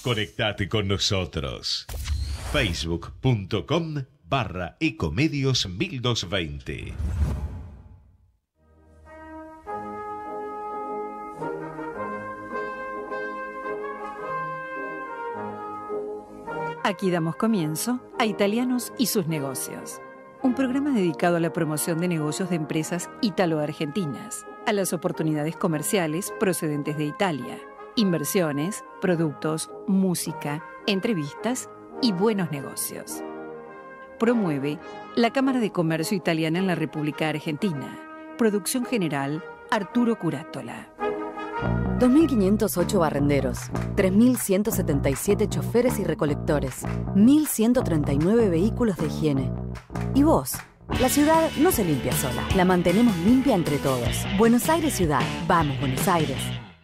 Conectate con nosotros. Facebook.com/Ecomedios 1220. Aquí damos comienzo a Italianos y sus negocios. Un programa dedicado a la promoción de negocios de empresas italo-argentinas, a las oportunidades comerciales procedentes de Italia, inversiones, productos, música, entrevistas y buenos negocios. Promueve la Cámara de Comercio Italiana en la República Argentina. Producción general, Arturo Curátola. 2.508 barrenderos, 3.177 choferes y recolectores, 1.139 vehículos de higiene. ¿Y vos? La ciudad no se limpia sola, la mantenemos limpia entre todos. Buenos Aires Ciudad, vamos Buenos Aires.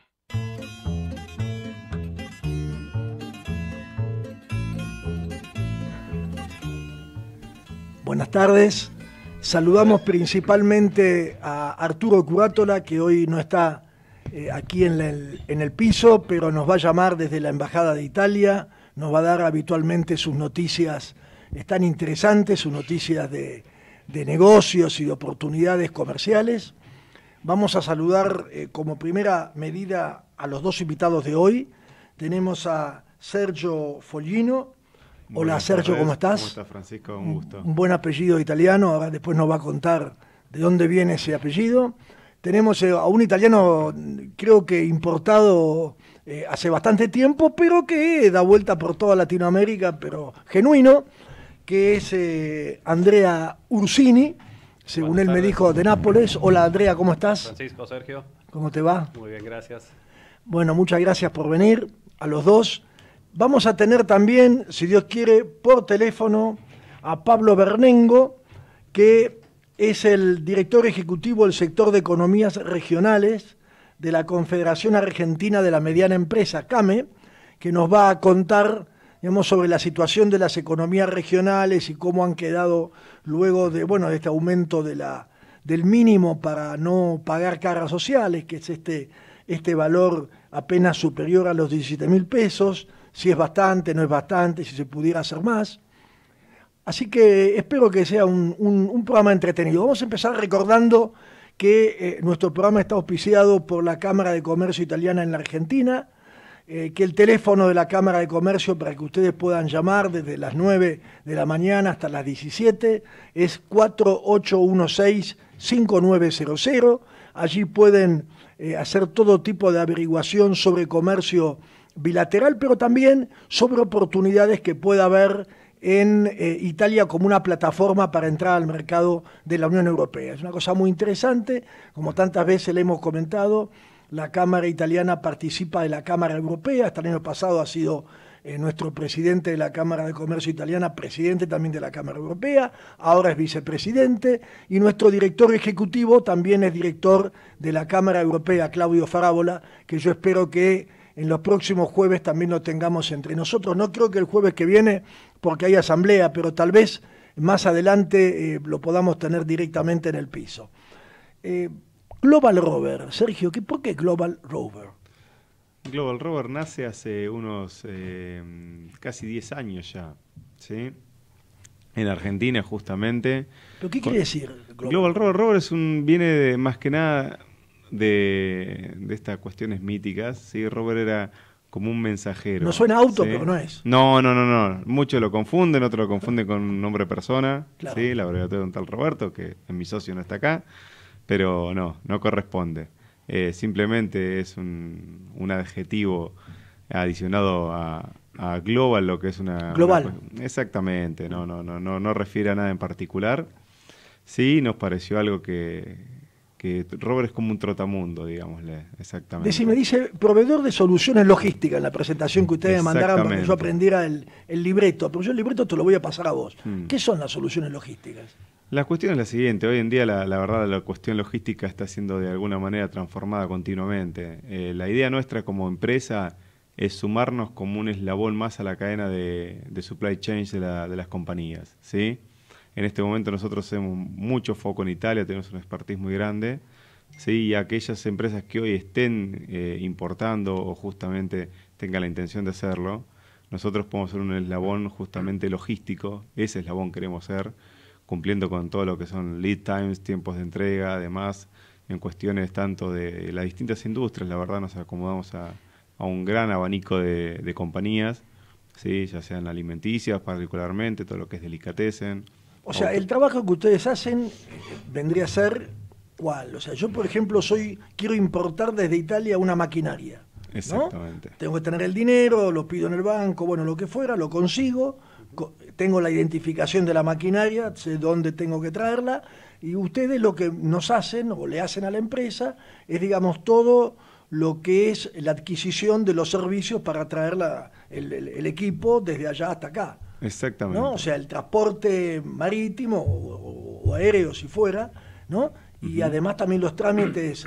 Buenas tardes, saludamos principalmente a Arturo Curátola, que hoy no está aquí en el piso, pero nos va a llamar desde la Embajada de Italia, nos va a dar habitualmente sus noticias tan interesantes, sus noticias de negocios y de oportunidades comerciales. Vamos a saludar como primera medida a los dos invitados de hoy. Tenemos a Sergio Foglino. Hola Sergio, ¿cómo estás? ¿Cómo estás, Francisco? Un gusto. Un buen apellido italiano, ahora después nos va a contar de dónde viene ese apellido. Tenemos a un italiano, creo que importado hace bastante tiempo, pero que da vuelta por toda Latinoamérica, pero genuino, que es Andrea Ursini, según Buenas él me tardes. dijo, de Nápoles. Hola Andrea, ¿cómo estás? Francisco, Sergio. ¿Cómo te va? Muy bien, gracias. Bueno, muchas gracias por venir, a los dos. Vamos a tener también, si Dios quiere, por teléfono a Pablo Bernengo, que es el director ejecutivo del sector de economías regionales de la Confederación Argentina de la Mediana Empresa, CAME, que nos va a contar, digamos, sobre la situación de las economías regionales y cómo han quedado luego de este aumento del mínimo para no pagar cargas sociales, que es este valor apenas superior a los 17.000 pesos, si es bastante, no es bastante, si se pudiera hacer más. Así que espero que sea un programa entretenido. Vamos a empezar recordando que nuestro programa está auspiciado por la Cámara de Comercio Italiana en la Argentina, que el teléfono de la Cámara de Comercio para que ustedes puedan llamar desde las 9 de la mañana hasta las 17 es 4816-5900. Allí pueden hacer todo tipo de averiguación sobre comercio bilateral, pero también sobre oportunidades que pueda haber en Italia como una plataforma para entrar al mercado de la Unión Europea. Es una cosa muy interesante, como tantas veces le hemos comentado, la Cámara Italiana participa de la Cámara Europea. Hasta el año pasado ha sido nuestro presidente de la Cámara de Comercio Italiana, presidente también de la Cámara Europea, ahora es vicepresidente, y nuestro director ejecutivo también es director de la Cámara Europea, Claudio Farabola, que yo espero que en los próximos jueves también lo tengamos entre nosotros. No creo que el jueves que viene, porque hay asamblea, pero tal vez más adelante lo podamos tener directamente en el piso. Global Rover, Sergio, ¿por qué Global Rover? Global Rover nace hace unos casi 10 años ya, ¿sí? En Argentina justamente. ¿Pero qué quiere decir Global Rover? Rover viene más que nada de estas cuestiones míticas, ¿sí? Rover era como un mensajero. No suena auto, ¿sí? Pero no es. No. Muchos lo confunden, otros lo confunden con un nombre de persona, Claro. ¿sí? La abreviatura de un tal Roberto, que mi socio no está acá, pero no corresponde. Simplemente es un adjetivo adicionado a global, lo que es una... Global. Exactamente, no refiere a nada en particular. Sí, nos pareció algo que Robert es como un trotamundo, digámosle, exactamente. Dice, proveedor de soluciones logísticas en la presentación que ustedes me mandaron para que yo aprendiera el libreto, pero yo el libreto te lo voy a pasar a vos. ¿Qué son las soluciones logísticas? La cuestión es la siguiente, hoy en día la verdad la cuestión logística está siendo de alguna manera transformada continuamente. La idea nuestra como empresa es sumarnos como un eslabón más a la cadena de supply chain de las compañías, ¿sí? En este momento nosotros hacemos mucho foco en Italia, tenemos una expertise muy grande, ¿sí? Y aquellas empresas que hoy estén importando o justamente tenga la intención de hacerlo, nosotros podemos ser un eslabón justamente logístico, ese eslabón queremos ser, cumpliendo con todo lo que son lead times, tiempos de entrega, además, en cuestiones tanto de las distintas industrias, la verdad nos acomodamos a un gran abanico de compañías, ¿sí? Ya sean alimenticias particularmente, todo lo que es delicatessen. O sea, el trabajo que ustedes hacen vendría a ser ¿cuál? O sea, yo por ejemplo quiero importar desde Italia una maquinaria. Exactamente. ¿No? Tengo que tener el dinero, lo pido en el banco, bueno, lo que fuera, lo consigo, tengo la identificación de la maquinaria, sé dónde tengo que traerla, y ustedes lo que nos hacen o le hacen a la empresa es, digamos, todo lo que es la adquisición de los servicios para traer el equipo desde allá hasta acá. Exactamente. ¿No? O sea, el transporte marítimo o aéreo si fuera, ¿no? Y además también los trámites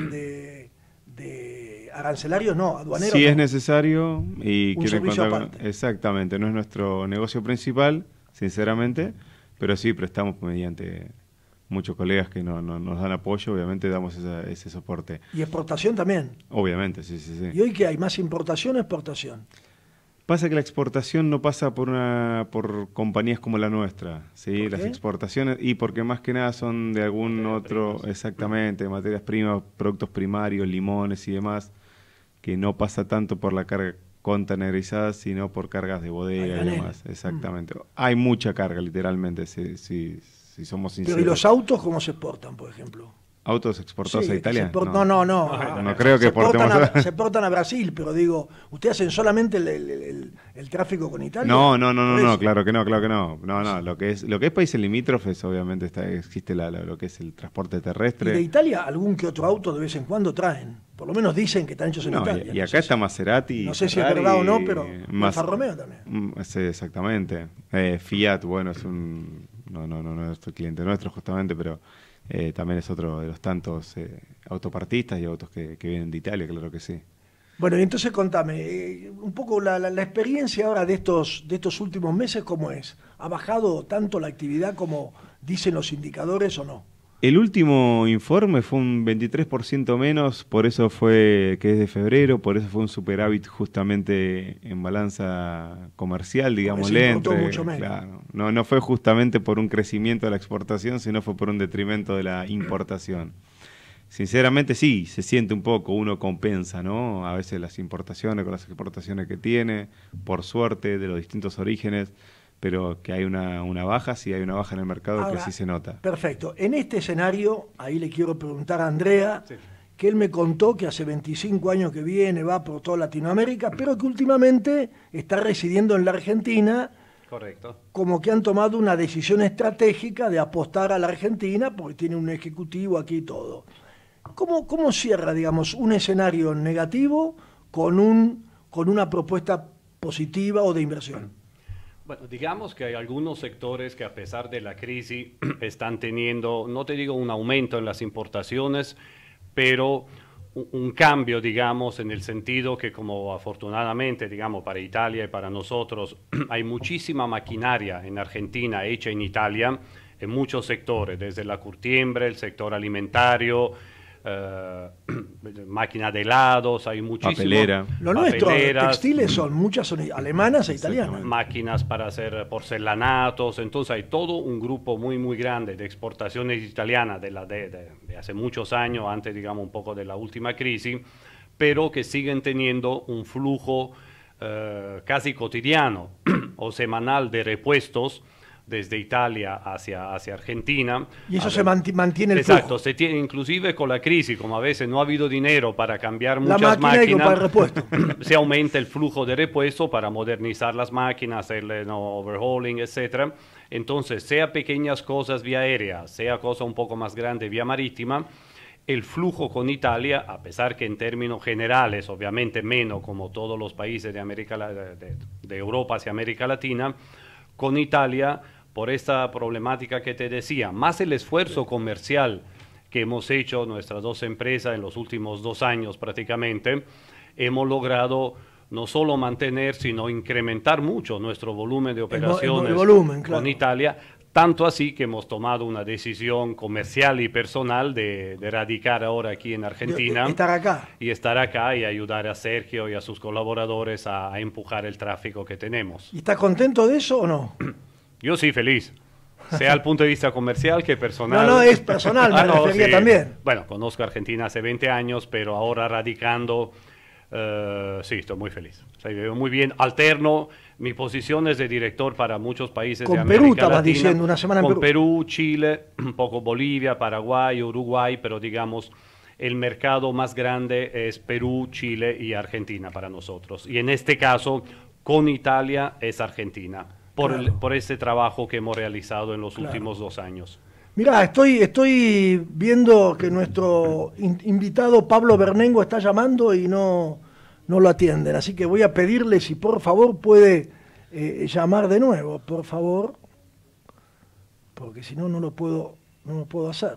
de arancelarios, no, aduaneros. Si no. es necesario y Un quieren servicio contar aparte. exactamente, no es nuestro negocio principal, sinceramente, pero sí prestamos mediante muchos colegas que nos dan apoyo, obviamente damos ese soporte. Y exportación también. Obviamente, sí. ¿Y hoy qué hay? ¿Más importación o exportación? Pasa que la exportación no pasa por compañías como la nuestra, ¿sí? ¿Por Las qué? exportaciones, y porque más que nada son de algún otro, exactamente, materias primas, productos primarios, limones y demás, que no pasa tanto por la carga containerizada, sino por cargas de bodega y demás, exactamente. Hay mucha carga, literalmente, si somos sinceros. Pero ¿y los autos cómo se exportan, por ejemplo? ¿Autos exportados Sí, a Italia? No. No creo que se exportan exportemos. se exportan a Brasil, pero digo, ¿ustedes hacen solamente el tráfico con Italia? No, Por eso. claro que no. No, lo que es países limítrofes, obviamente existe lo que es el transporte ¿Y terrestre. de Italia algún que otro auto de vez en cuando traen? Por lo menos dicen que están hechos en No, Italia. y No acá sé está si- Maserati. No sé si es Ferrari, verdad o no, pero más, Alfa Romeo también. Sí, exactamente. Fiat, bueno, es no es cliente nuestro justamente, pero también es otro de los tantos autopartistas y autos que vienen de Italia, claro que sí. Bueno, y entonces contame, un poco la experiencia ahora de estos últimos meses, ¿cómo es? ¿Ha bajado tanto la actividad como dicen los indicadores o no? El último informe fue un 23% menos, por eso fue que es de febrero, por eso fue un superávit justamente en balanza comercial, digámosle. importó mucho menos. Claro, no fue justamente por un crecimiento de la exportación, sino fue por un detrimento de la importación. Sinceramente sí, se siente un poco, uno compensa, ¿no? A veces las importaciones con las exportaciones que tiene, por suerte, de los distintos orígenes, pero que hay una baja, sí hay una baja en el mercado. Ahora, que sí se nota. Perfecto. En este escenario, ahí le quiero preguntar a Andrea, que él me contó que hace 25 años que viene, va por toda Latinoamérica, pero que últimamente está residiendo en la Argentina. Correcto. Como que han tomado una decisión estratégica de apostar a la Argentina, porque tiene un ejecutivo aquí y todo. ¿Cómo cierra, digamos, un escenario negativo con una propuesta positiva o de inversión? Bueno, digamos que hay algunos sectores que a pesar de la crisis están teniendo, no te digo un aumento en las importaciones, pero un cambio, digamos, en el sentido que como afortunadamente, digamos, para Italia y para nosotros, hay muchísima maquinaria en Argentina hecha en Italia, en muchos sectores, desde la curtiembre, el sector alimentario, máquina de helados, hay muchísimo. Papelera. Lo nuestro, papeleras, textiles muchas son alemanas e italianas. máquinas para hacer porcelanatos, entonces hay todo un grupo muy muy grande de exportaciones italianas de hace muchos años, antes digamos un poco de la última crisis, pero que siguen teniendo un flujo casi cotidiano o semanal de repuestos desde Italia hacia Argentina. Y eso se mantiene el Exacto, flujo. se tiene, inclusive con la crisis, como a veces no ha habido dinero para cambiar La muchas máquina hay que comprar máquinas, repuesto. se aumenta el flujo de repuesto para modernizar las máquinas, hacerle overhauling, etc. Entonces, sea pequeñas cosas vía aérea, sea cosa un poco más grande vía marítima, el flujo con Italia, a pesar que en términos generales, obviamente menos como todos los países de Europa hacia América Latina, con Italia, por esta problemática que te decía, más el esfuerzo comercial que hemos hecho nuestras dos empresas en los últimos 2 años prácticamente, hemos logrado no solo mantener, sino incrementar mucho nuestro volumen de operaciones el volumen, claro. con Italia, Tanto así que hemos tomado una decisión comercial y personal de radicar ahora aquí en Argentina. Estar acá. Y estar acá y ayudar a Sergio y a sus colaboradores a empujar el tráfico que tenemos. ¿Y estás contento de eso o no? Yo sí, feliz. Sea al punto de vista comercial que personal. No, es personal, me refería sí. también. Bueno, conozco a Argentina hace 20 años, pero ahora radicando, sí, estoy muy feliz. O sea, veo muy bien, alterno. Mi posición es de director para muchos países de América Latina. Con Perú estabas diciendo, una semana en Perú. Con Perú, Chile, un poco Bolivia, Paraguay, Uruguay, pero digamos, el mercado más grande es Perú, Chile y Argentina para nosotros. Y en este caso, con Italia es Argentina, por ese trabajo que hemos realizado en los últimos 2 años. Mirá, estoy viendo que nuestro invitado Pablo Bernengo está llamando y no lo atienden, así que voy a pedirle si por favor puede llamar de nuevo, por favor, porque si no, no lo puedo hacer.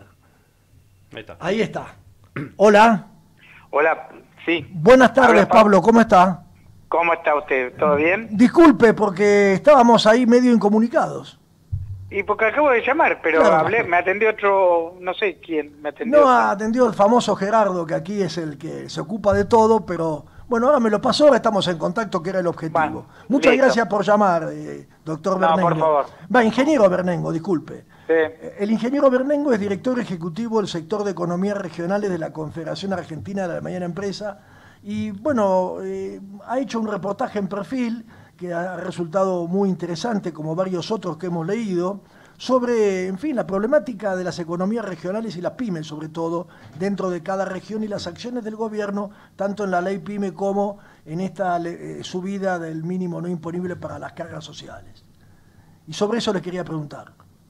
Ahí está. Hola. Hola, sí. Buenas tardes, Pablo, ¿cómo está? ¿Cómo está usted? ¿Todo bien? Disculpe, porque estábamos ahí medio incomunicados. Y porque acabo de llamar, pero claro. me atendió otro, no sé quién me atendió. No, atendió el famoso Gerardo, que aquí es el que se ocupa de todo, pero bueno, ahora me lo pasó, ahora estamos en contacto, que era el objetivo. Bueno, muchas listo. Gracias por llamar, doctor Bernengo. Por favor. Ingeniero Bernengo, disculpe. Sí. El ingeniero Bernengo es director ejecutivo del sector de economías regionales de la Confederación Argentina de la Mediana Empresa y bueno, ha hecho un reportaje en Perfil que ha resultado muy interesante, como varios otros que hemos leído, sobre, en fin, la problemática de las economías regionales y las pymes, sobre todo, dentro de cada región y las acciones del gobierno, tanto en la ley PYME como en esta subida del mínimo no imponible para las cargas sociales. Y sobre eso les quería preguntar.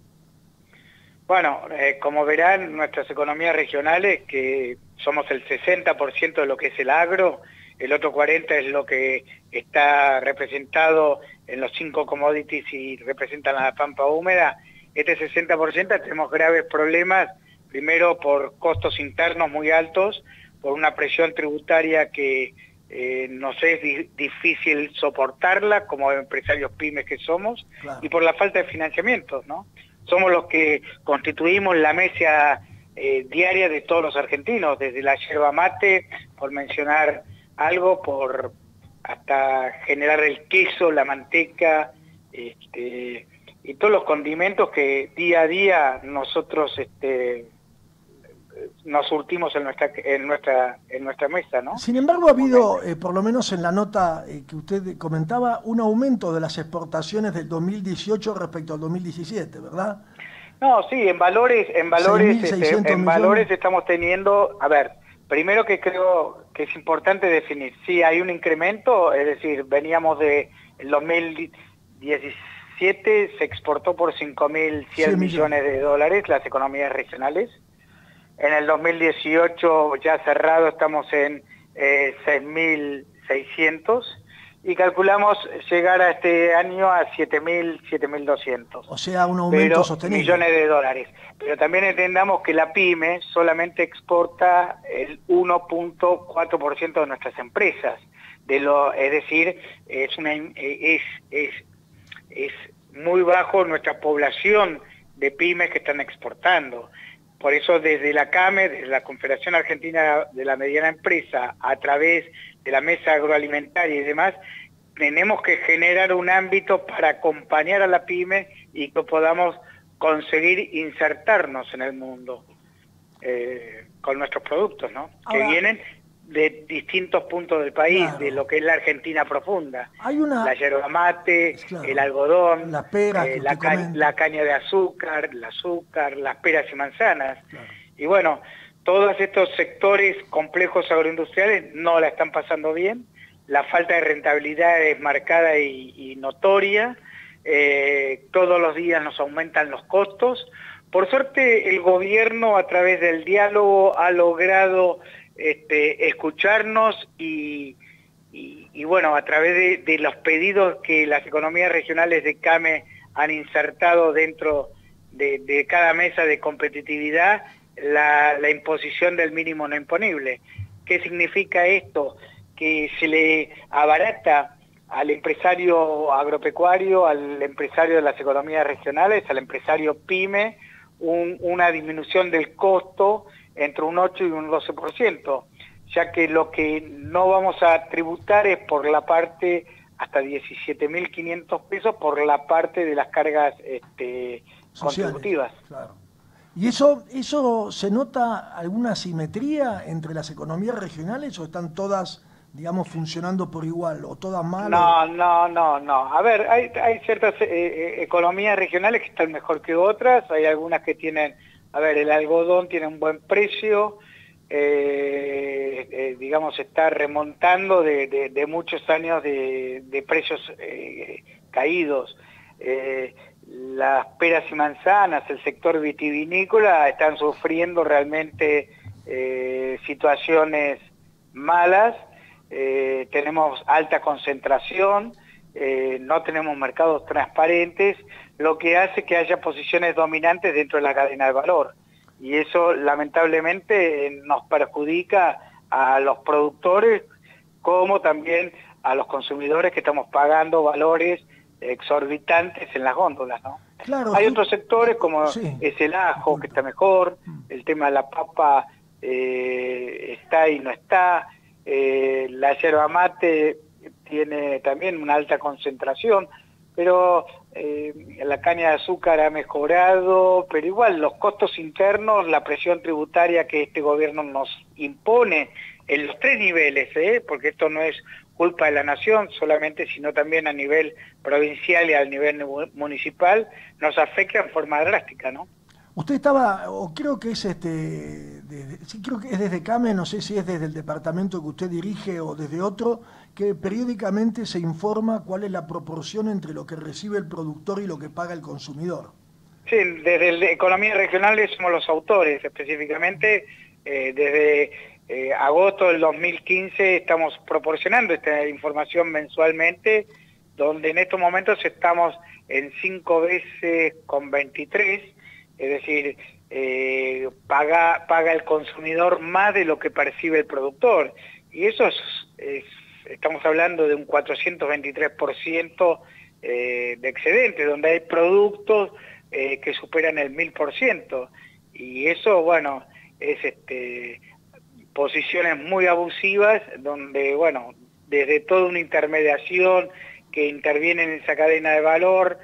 Bueno, como verán, nuestras economías regionales, que somos el 60% de lo que es el agro, el otro 40% es lo que está representado en los 5 commodities y representan a la pampa húmeda. Este 60% tenemos graves problemas, primero por costos internos muy altos, por una presión tributaria que nos es difícil soportarla como empresarios pymes que somos, claro. Y por la falta de financiamiento, ¿no? Somos los que constituimos la mesa diaria de todos los argentinos, desde la yerba mate, por mencionar algo, hasta generar el queso, la manteca, y todos los condimentos que día a día nosotros nos surtimos en nuestra mesa, ¿no? Sin embargo, ha habido, por lo menos en la nota que usted comentaba, un aumento de las exportaciones del 2018 respecto al 2017, ¿verdad? No, sí, en valores estamos teniendo, a ver, primero que creo que es importante definir, sí hay un incremento, es decir, veníamos de el 2017 se exportó por 5.100 millones de dólares las economías regionales. En el 2018 ya cerrado estamos en 6.600 y calculamos llegar a este año a 7.200. O sea, un aumento sostenible. Millones de dólares. Pero también entendamos que la PYME solamente exporta el 1.4% de nuestras empresas. Es decir, es muy bajo nuestra población de pymes que están exportando. Por eso desde la CAME, desde la Confederación Argentina de la Mediana Empresa, a través de la mesa agroalimentaria y demás, tenemos que generar un ámbito para acompañar a la PYME y que podamos conseguir insertarnos en el mundo con nuestros productos, ¿no? Ahora, que vienen de distintos puntos del país, claro. De lo que es la Argentina profunda. La yerba mate, claro. El algodón, las peras, la caña de azúcar, el azúcar, las peras y manzanas. Claro. Y bueno, todos estos sectores complejos agroindustriales no la están pasando bien, la falta de rentabilidad es marcada y notoria, todos los días nos aumentan los costos. Por suerte el gobierno a través del diálogo ha logrado escucharnos y bueno, a través de los pedidos que las economías regionales de CAME han insertado dentro de cada mesa de competitividad, la imposición del mínimo no imponible. ¿Qué significa esto? Que se le abarata al empresario agropecuario, al empresario de las economías regionales, al empresario PYME, una disminución del costo entre un 8 y un 12%, ya que lo que no vamos a tributar es por la parte hasta 17.500 pesos por la parte de las cargas contributivas. Claro. ¿Y eso se nota alguna asimetría entre las economías regionales o están todas, digamos, funcionando por igual o todas mal? No. A ver, hay ciertas economías regionales que están mejor que otras, hay algunas que tienen, a ver, el algodón tiene un buen precio, digamos, está remontando de muchos años de precios caídos. Las peras y manzanas, el sector vitivinícola, están sufriendo realmente situaciones malas. Tenemos alta concentración, no tenemos mercados transparentes, lo que hace que haya posiciones dominantes dentro de la cadena de valor. Y eso lamentablemente nos perjudica a los productores como también a los consumidores que estamos pagando valores exorbitantes en las góndolas, ¿no? Claro, hay otros sectores como sí, es el ajo, que está mejor, el tema de la papa está y no está, la yerba mate tiene también una alta concentración, pero la caña de azúcar ha mejorado, pero igual los costos internos, la presión tributaria que este gobierno nos impone en los 3 niveles, porque esto no es culpa de la nación solamente, sino también a nivel provincial y a nivel municipal, nos afecta en forma drástica, ¿no? Usted estaba, o creo que es sí, creo que es desde CAME, no sé si es desde el departamento que usted dirige o desde otro, que periódicamente se informa cuál es la proporción entre lo que recibe el productor y lo que paga el consumidor. Sí, desde el de Economía Regional somos los autores, específicamente desde agosto del 2015 estamos proporcionando esta información mensualmente, donde en estos momentos estamos en 5 veces con 23, es decir, paga el consumidor más de lo que percibe el productor, y eso estamos hablando de un 423% de excedente, donde hay productos que superan el 1000%, y eso, bueno, es posiciones muy abusivas, donde, bueno, desde toda una intermediación que interviene en esa cadena de valor,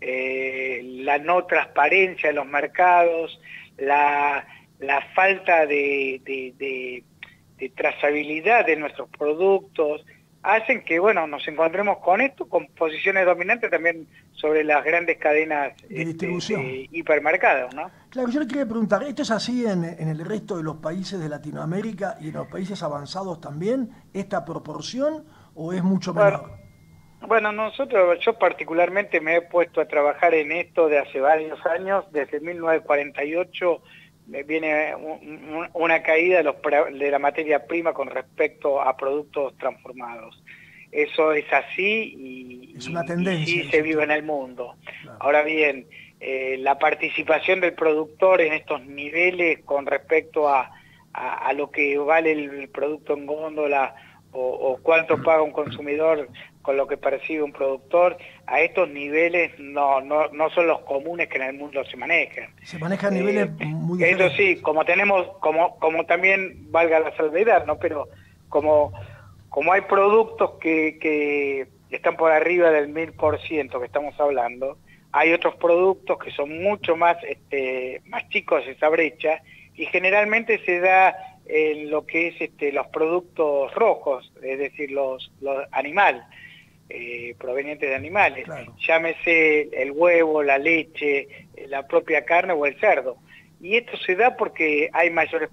la no transparencia de los mercados, la falta de trazabilidad de nuestros productos, hacen que, bueno, nos encontremos con esto, con posiciones dominantes también sobre las grandes cadenas de distribución, hipermercados, ¿no? Claro, yo le quería preguntar, ¿esto es así en el resto de los países de Latinoamérica y en los países avanzados también, esta proporción, o es mucho menor? Bueno, yo particularmente me he puesto a trabajar en esto de hace varios años, desde 1948 viene una caída de la materia prima con respecto a productos transformados. Eso es así y es una tendencia, y sí se vive en el mundo. Claro. Ahora bien, la participación del productor en estos niveles con respecto a lo que vale el producto en góndola o cuánto paga un consumidor con lo que percibe un productor, a estos niveles no son los comunes que en el mundo se manejan. Se manejan niveles muy diferentes. Eso sí, como tenemos, como también valga la salvedad, ¿no? Pero como hay productos que están por arriba del 1000% que estamos hablando, hay otros productos que son mucho más chicos esa brecha, y generalmente se da en lo que es los productos rojos, es decir, los animales, provenientes de animales, claro. Llámese el huevo, la leche, la propia carne o el cerdo. Y esto se da porque hay mayores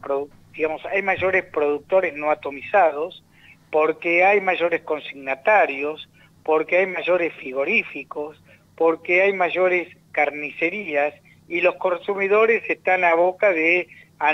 productores no atomizados, porque hay mayores consignatarios, porque hay mayores frigoríficos, porque hay mayores carnicerías, y los consumidores están a boca de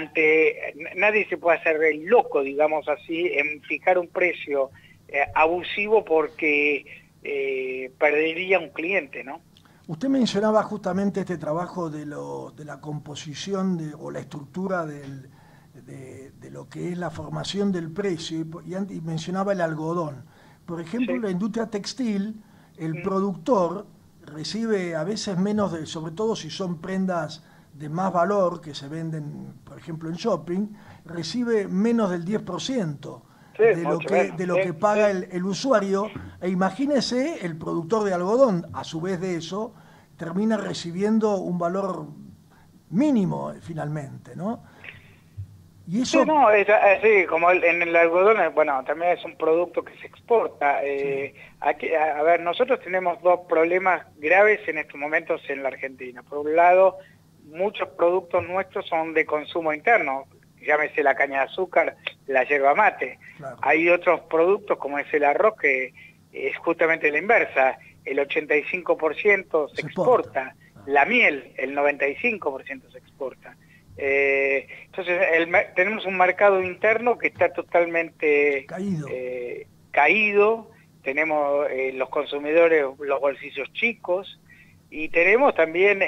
nadie se puede hacer el loco, digamos así, en fijar un precio abusivo porque perdería un cliente, ¿no? Usted mencionaba justamente este trabajo de la composición o la estructura de lo que es la formación del precio y mencionaba el algodón. Por ejemplo, Sí. en la industria textil, el productor recibe a veces menos de, sobre todo si son prendas de más valor que se venden, por ejemplo, en shopping, recibe menos del 10% Sí, de lo mucho que, menos. de lo Sí, que paga sí. el usuario. E imagínese el productor de algodón, a su vez de eso, termina recibiendo un valor mínimo finalmente, ¿no? Y Sí, eso, no, es así, como en el algodón, bueno, también es un producto que se exporta. Aquí, a ver, nosotros tenemos dos problemas graves en estos momentos en la Argentina. Por un lado, muchos productos nuestros son de consumo interno, llámese la caña de azúcar, la yerba mate. claro, Hay otros productos como es el arroz que es justamente la inversa, el 85% se Se exporta. exporta, la miel, el 95% se exporta. Entonces tenemos un mercado interno que está totalmente caído. caído, tenemos los consumidores los bolsillos chicos y tenemos también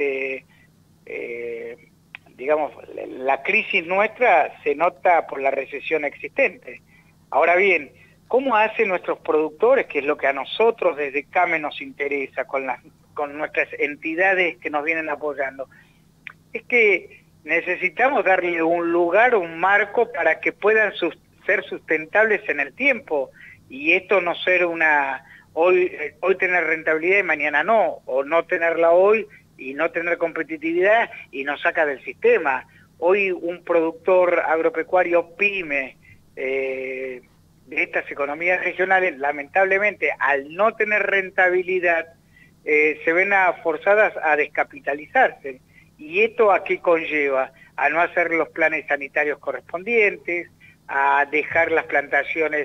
digamos, la crisis nuestra se nota por la recesión existente. Ahora bien, ¿cómo hacen nuestros productores, que es lo que a nosotros desde CAME nos interesa, con nuestras entidades que nos vienen apoyando? Es que necesitamos darle un lugar, un marco para que puedan ser sustentables en el tiempo, y esto no ser hoy tener rentabilidad y mañana no, o no tenerla hoy y no tener competitividad y nos saca del sistema. Hoy un productor agropecuario pyme de estas economías regionales, lamentablemente, al no tener rentabilidad, se ven forzadas a descapitalizarse. ¿Y esto a qué conlleva? A no hacer los planes sanitarios correspondientes, a dejar las plantaciones,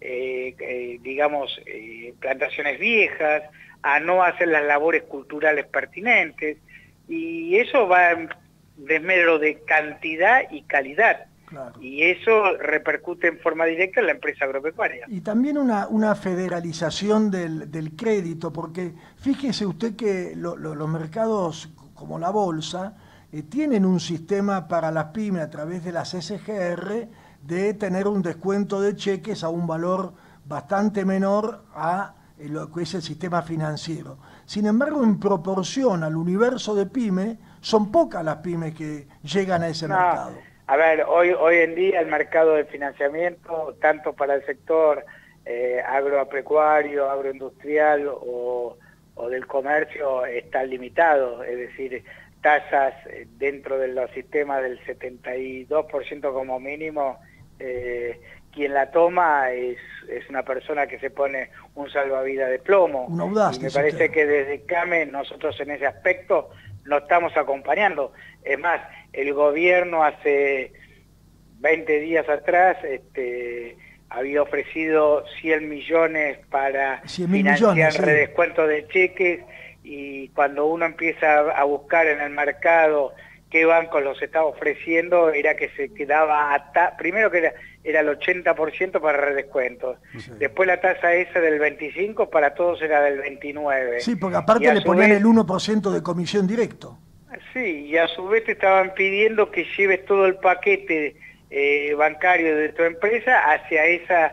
plantaciones viejas, a no hacer las labores culturales pertinentes, y eso va en desmedro de cantidad y calidad. Claro. Y eso repercute en forma directa en la empresa agropecuaria. Y también una federalización del crédito, porque fíjese usted que los mercados como la bolsa tienen un sistema para las pymes a través de las SGR de tener un descuento de cheques a un valor bastante menor a lo que es el sistema financiero. Sin embargo, en proporción al universo de pymes, son pocas las pymes que llegan a ese mercado. A ver, hoy en día el mercado de financiamiento, tanto para el sector agropecuario, agroindustrial o del comercio, está limitado, es decir, tasas dentro de los sistemas del 72% como mínimo. Quien la toma es una persona que se pone un salvavidas de plomo. Un audaz, y me parece que desde CAME nosotros en ese aspecto no estamos acompañando. Es más, el gobierno hace 20 días atrás había ofrecido 100 millones para financiar redescuento de cheques, y cuando uno empieza a buscar en el mercado qué bancos los estaba ofreciendo, era que se quedaba primero que era el 80% para redescuentos, sí. Después la tasa esa del 25% para todos era del 29%. Sí, porque aparte le ponían el 1% de comisión directo. Sí, y a su vez te estaban pidiendo que lleves todo el paquete bancario de tu empresa hacia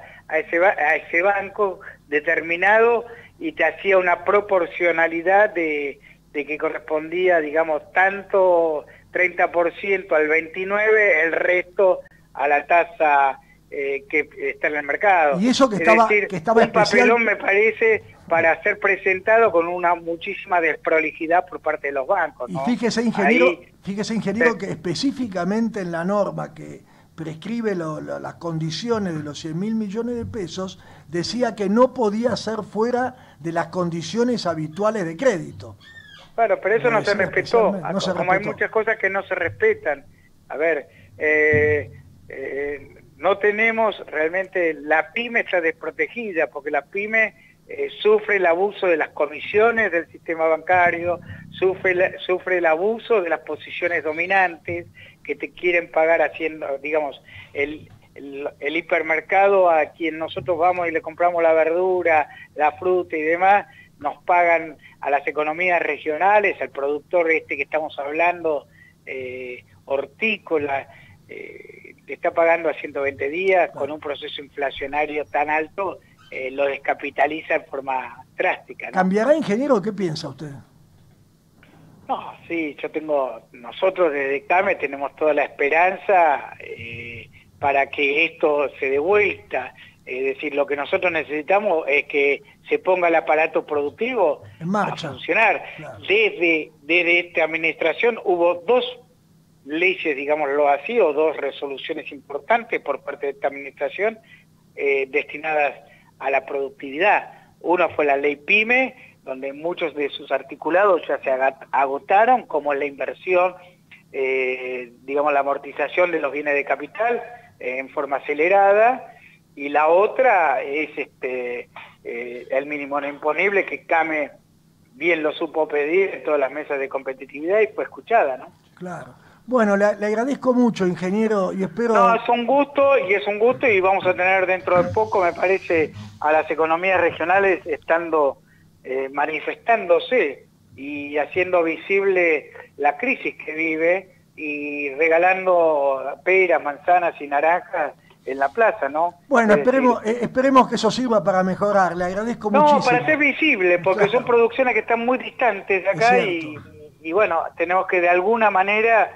ese banco determinado, y te hacía una proporcionalidad de que correspondía, digamos, tanto 30% al 29%, el resto a la tasa que está en el mercado. Y eso que estaba un papelón, me parece, para ser presentado con una muchísima desprolijidad por parte de los bancos, ¿no? Y fíjese, ingeniero, que específicamente en la norma que prescribe las condiciones de los 100.000 millones de pesos, decía que no podía ser fuera de las condiciones habituales de crédito. Bueno, pero eso no se respetó, como hay muchas cosas que no se respetan. A ver, no tenemos realmente, la pyme está desprotegida, porque la pyme sufre el abuso de las comisiones del sistema bancario, sufre el abuso de las posiciones dominantes que te quieren pagar haciendo, digamos, el hipermercado a quien nosotros vamos y le compramos la verdura, la fruta y demás, nos pagan a las economías regionales, al productor que estamos hablando, hortícola, le está pagando a 120 días con un proceso inflacionario tan alto lo descapitaliza en forma drástica, ¿no? ¿Cambiará, ingeniero? ¿Qué piensa usted? No, sí, nosotros desde CAME tenemos toda la esperanza para que esto se dé vuelta. Es decir, lo que nosotros necesitamos es que se ponga el aparato productivo en marcha, a funcionar. Claro. Desde esta administración hubo 2 leyes, digámoslo así, o 2 resoluciones importantes por parte de esta administración destinadas a la productividad. Una fue la ley PYME, donde muchos de sus articulados ya se agotaron, como la inversión, digamos la amortización de los bienes de capital en forma acelerada, y la otra es el mínimo no imponible, que CAME bien lo supo pedir en todas las mesas de competitividad y fue escuchada, ¿no? Claro. Bueno, le agradezco mucho, ingeniero, y espero... No, es un gusto, y vamos a tener dentro de poco, me parece, a las economías regionales estando manifestándose y haciendo visible la crisis que vive y regalando peras, manzanas y naranjas en la plaza, ¿no? Bueno, esperemos que eso sirva para mejorar. Le agradezco muchísimo. No, para ser visible, porque claro, son producciones que están muy distantes de acá y bueno, tenemos que de alguna manera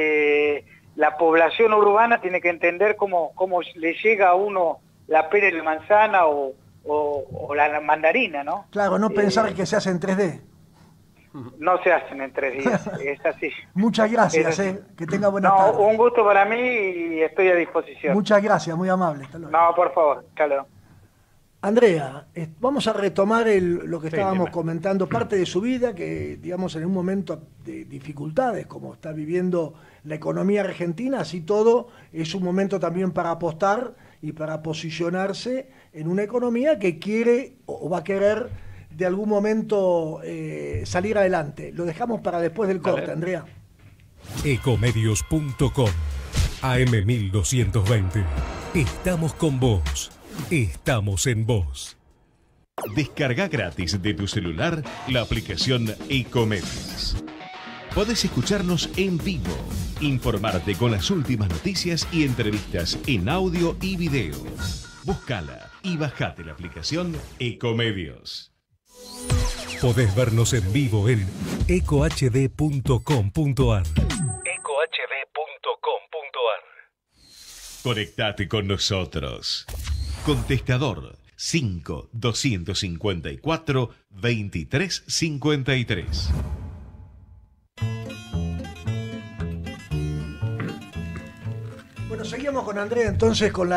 la población urbana tiene que entender cómo le llega a uno la pera y la manzana o la mandarina, ¿no? Claro, no pensar que se hace en 3D. No se hacen en 3 días, es así. Muchas gracias, que tenga buenas tardes. Un gusto para mí y estoy a disposición. Muchas gracias, muy amable. Hasta luego. No, por favor, hasta luego. Andrea, vamos a retomar lo que estábamos comentando, parte de su vida, que digamos en un momento de dificultades, como está viviendo la economía argentina, así todo, es un momento también para apostar y para posicionarse en una economía que quiere o va a querer de algún momento salir adelante. Lo dejamos para después del corte, Andrea. Ecomedios.com AM1220. Estamos con vos. Estamos en vos. Descarga gratis de tu celular la aplicación Ecomedios. Podés escucharnos en vivo, informarte con las últimas noticias y entrevistas en audio y video. Búscala y bajate la aplicación Ecomedios. Podés vernos en vivo en ecohd.com.ar. ecohd.com.ar. Conectate con nosotros. Contestador 5-254-2353. Bueno, seguimos con Andrea entonces con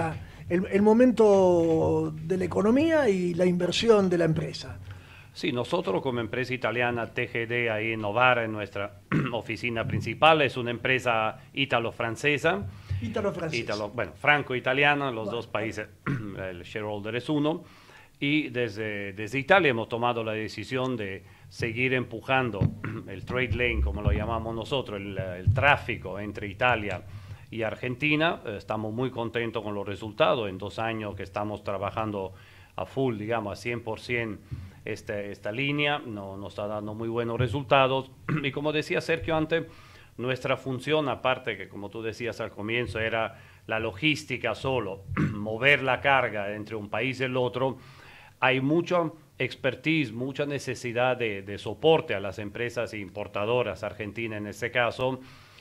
el momento de la economía y la inversión de la empresa. Sí, nosotros como empresa italiana TGD ahí en Novara, en nuestra oficina principal, es una empresa ítalo-francesa. Bueno, franco-italiana, los dos países, el shareholder es uno. Y desde Italia hemos tomado la decisión de seguir empujando el trade lane, como lo llamamos nosotros, el tráfico entre Italia y Argentina. Estamos muy contentos con los resultados. En 2 años que estamos trabajando a full, digamos, a 100%, esta línea nos está dando muy buenos resultados. Y como decía Sergio antes, nuestra función, aparte que como tú decías al comienzo, era la logística solo, mover la carga entre un país y el otro, hay mucha expertise, mucha necesidad de soporte a las empresas importadoras argentinas en este caso,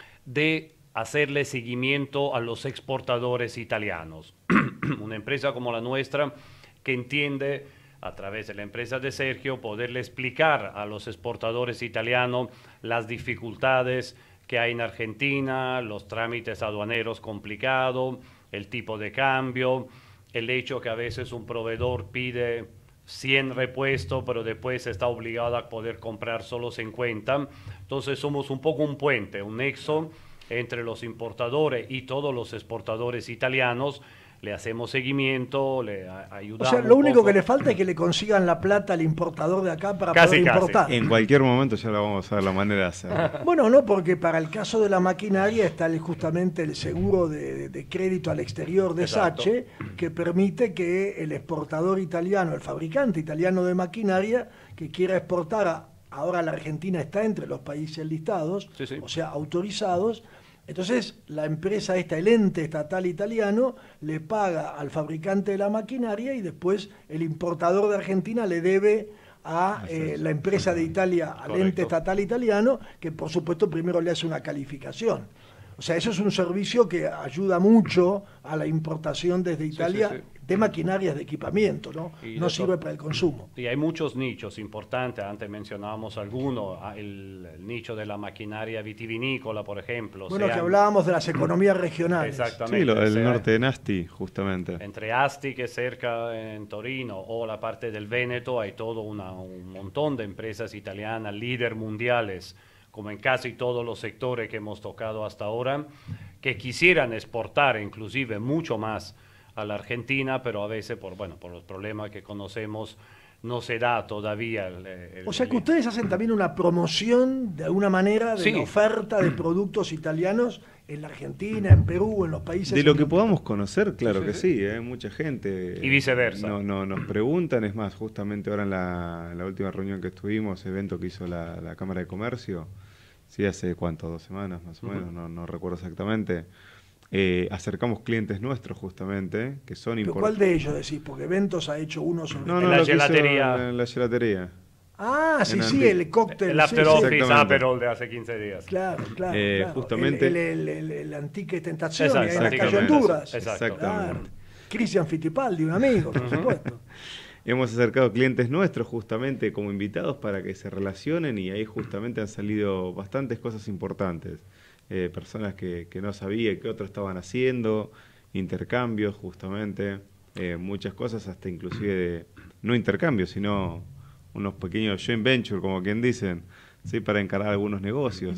de hacerle seguimiento a los exportadores italianos. Una empresa como la nuestra que entiende a través de la empresa de Sergio poderle explicar a los exportadores italianos las dificultades que hay en Argentina, los trámites aduaneros complicados, el tipo de cambio, el hecho que a veces un proveedor pide 100 repuestos, pero después está obligado a poder comprar solo 50. Entonces somos un poco un puente, un nexo entre los importadores y todos los exportadores italianos. Le hacemos seguimiento, le ayudamos. O sea, lo único que le falta es que le consigan la plata al importador de acá para poder importar. En cualquier momento ya lo vamos a ver la manera de hacer. Bueno, no, porque para el caso de la maquinaria está justamente el seguro de crédito al exterior de SACE, que permite que el exportador italiano, el fabricante italiano de maquinaria, que quiera exportar, ahora la Argentina está entre los países listados, o sea, autorizados, Entonces, la empresa esta, el ente estatal italiano, le paga al fabricante de la maquinaria y después el importador de Argentina le debe a la empresa de Italia, al ente estatal italiano, que por supuesto primero le hace una calificación. O sea, eso es un servicio que ayuda mucho a la importación desde Italia de maquinarias de equipamiento, ¿no? No sirve para el consumo. Y hay muchos nichos importantes, antes mencionábamos algunos, el nicho de la maquinaria vitivinícola, por ejemplo. Bueno, que hablábamos de las economías regionales. Exactamente. Sí, el norte de Asti, justamente. Entre Asti, que es cerca en Torino, o la parte del Véneto, hay todo un montón de empresas italianas, líder mundiales, como en casi todos los sectores que hemos tocado hasta ahora, que quisieran exportar inclusive mucho más a la Argentina, pero a veces por los problemas que conocemos no se da todavía. O sea que ustedes hacen también una promoción de alguna manera de la oferta de productos italianos en la Argentina, en Perú, en los países. De lo que podamos conocer, claro que sí, mucha gente. Y viceversa. Nos preguntan, es más, justamente ahora en la última reunión que estuvimos, evento que hizo la Cámara de Comercio, sí, hace cuánto, 2 semanas más o menos, no recuerdo exactamente. Acercamos clientes nuestros justamente, que son importantes. ¿Cuál de ellos decís? Porque Eventos ha hecho uno sobre... en la gelatería. En la gelatería. Ah, sí, el cóctel. El After Office Aperol de hace 15 días. Claro. Justamente. El Antique Tentación, en las Exacto. Cayoturas. Exactamente. Claro. Cristian Fittipaldi, un amigo, por supuesto. Hemos acercado clientes nuestros justamente como invitados para que se relacionen y ahí justamente han salido bastantes cosas importantes. Personas que no sabía que otros estaban haciendo, intercambios justamente, muchas cosas, hasta inclusive no intercambios, sino unos pequeños joint venture, como quien dicen, ¿sí? Para encarar algunos negocios.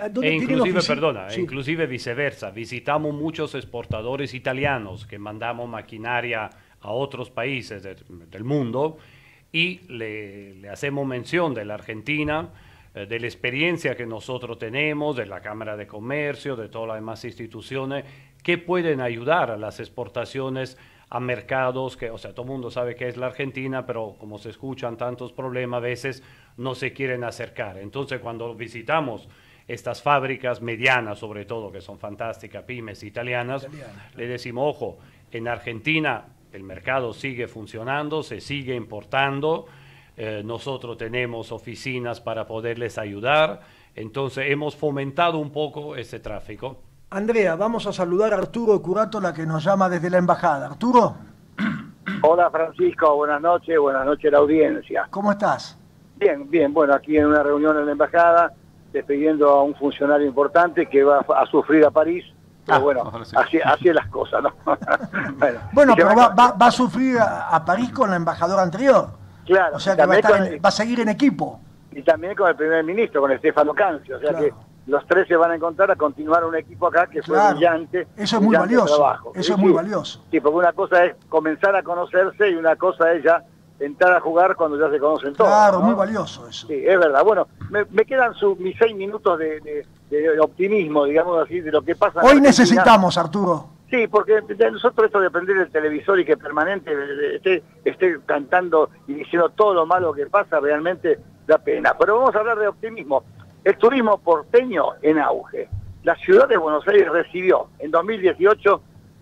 Inclusive viceversa, visitamos muchos exportadores italianos que mandamos maquinaria a otros países del mundo y le hacemos mención de la Argentina, de la experiencia que nosotros tenemos, de la Cámara de Comercio, de todas las demás instituciones que pueden ayudar a las exportaciones a mercados que, o sea, todo el mundo sabe que es la Argentina, pero como se escuchan tantos problemas, a veces no se quieren acercar. Entonces, cuando visitamos estas fábricas medianas, sobre todo, que son fantásticas, pymes italianas, le decimos, ojo, en Argentina el mercado sigue funcionando, se sigue importando, nosotros tenemos oficinas para poderles ayudar, entonces hemos fomentado un poco ese tráfico. Andrea, vamos a saludar a Arturo Curátola, que nos llama desde la embajada. Arturo. Hola Francisco, buenas noches a la audiencia. ¿Cómo estás? Bien, bueno, aquí en una reunión en la embajada, despidiendo a un funcionario importante que va a sufrir a París. Pero bueno, así es las cosas, ¿no? bueno, pero va a sufrir a París con la embajadora anterior. Claro. O sea que va a seguir en equipo. Y también con el primer ministro, con Stefano Cancio. O sea que los tres se van a encontrar a continuar un equipo acá que fue brillante. Eso es muy valioso. Trabajo. Eso es muy valioso. Sí, porque una cosa es comenzar a conocerse y una cosa es ya entrar a jugar cuando ya se conocen todos. Claro, ¿no? muy valioso eso. Sí, es verdad. Bueno, me quedan mis 6 minutos de optimismo, digamos así, de lo que pasa. Hoy necesitamos, Arturo. Sí, porque nosotros esto de prender el televisor y que permanente esté cantando y diciendo todo lo malo que pasa, realmente da pena. Pero vamos a hablar de optimismo. El turismo porteño en auge. La ciudad de Buenos Aires recibió en 2018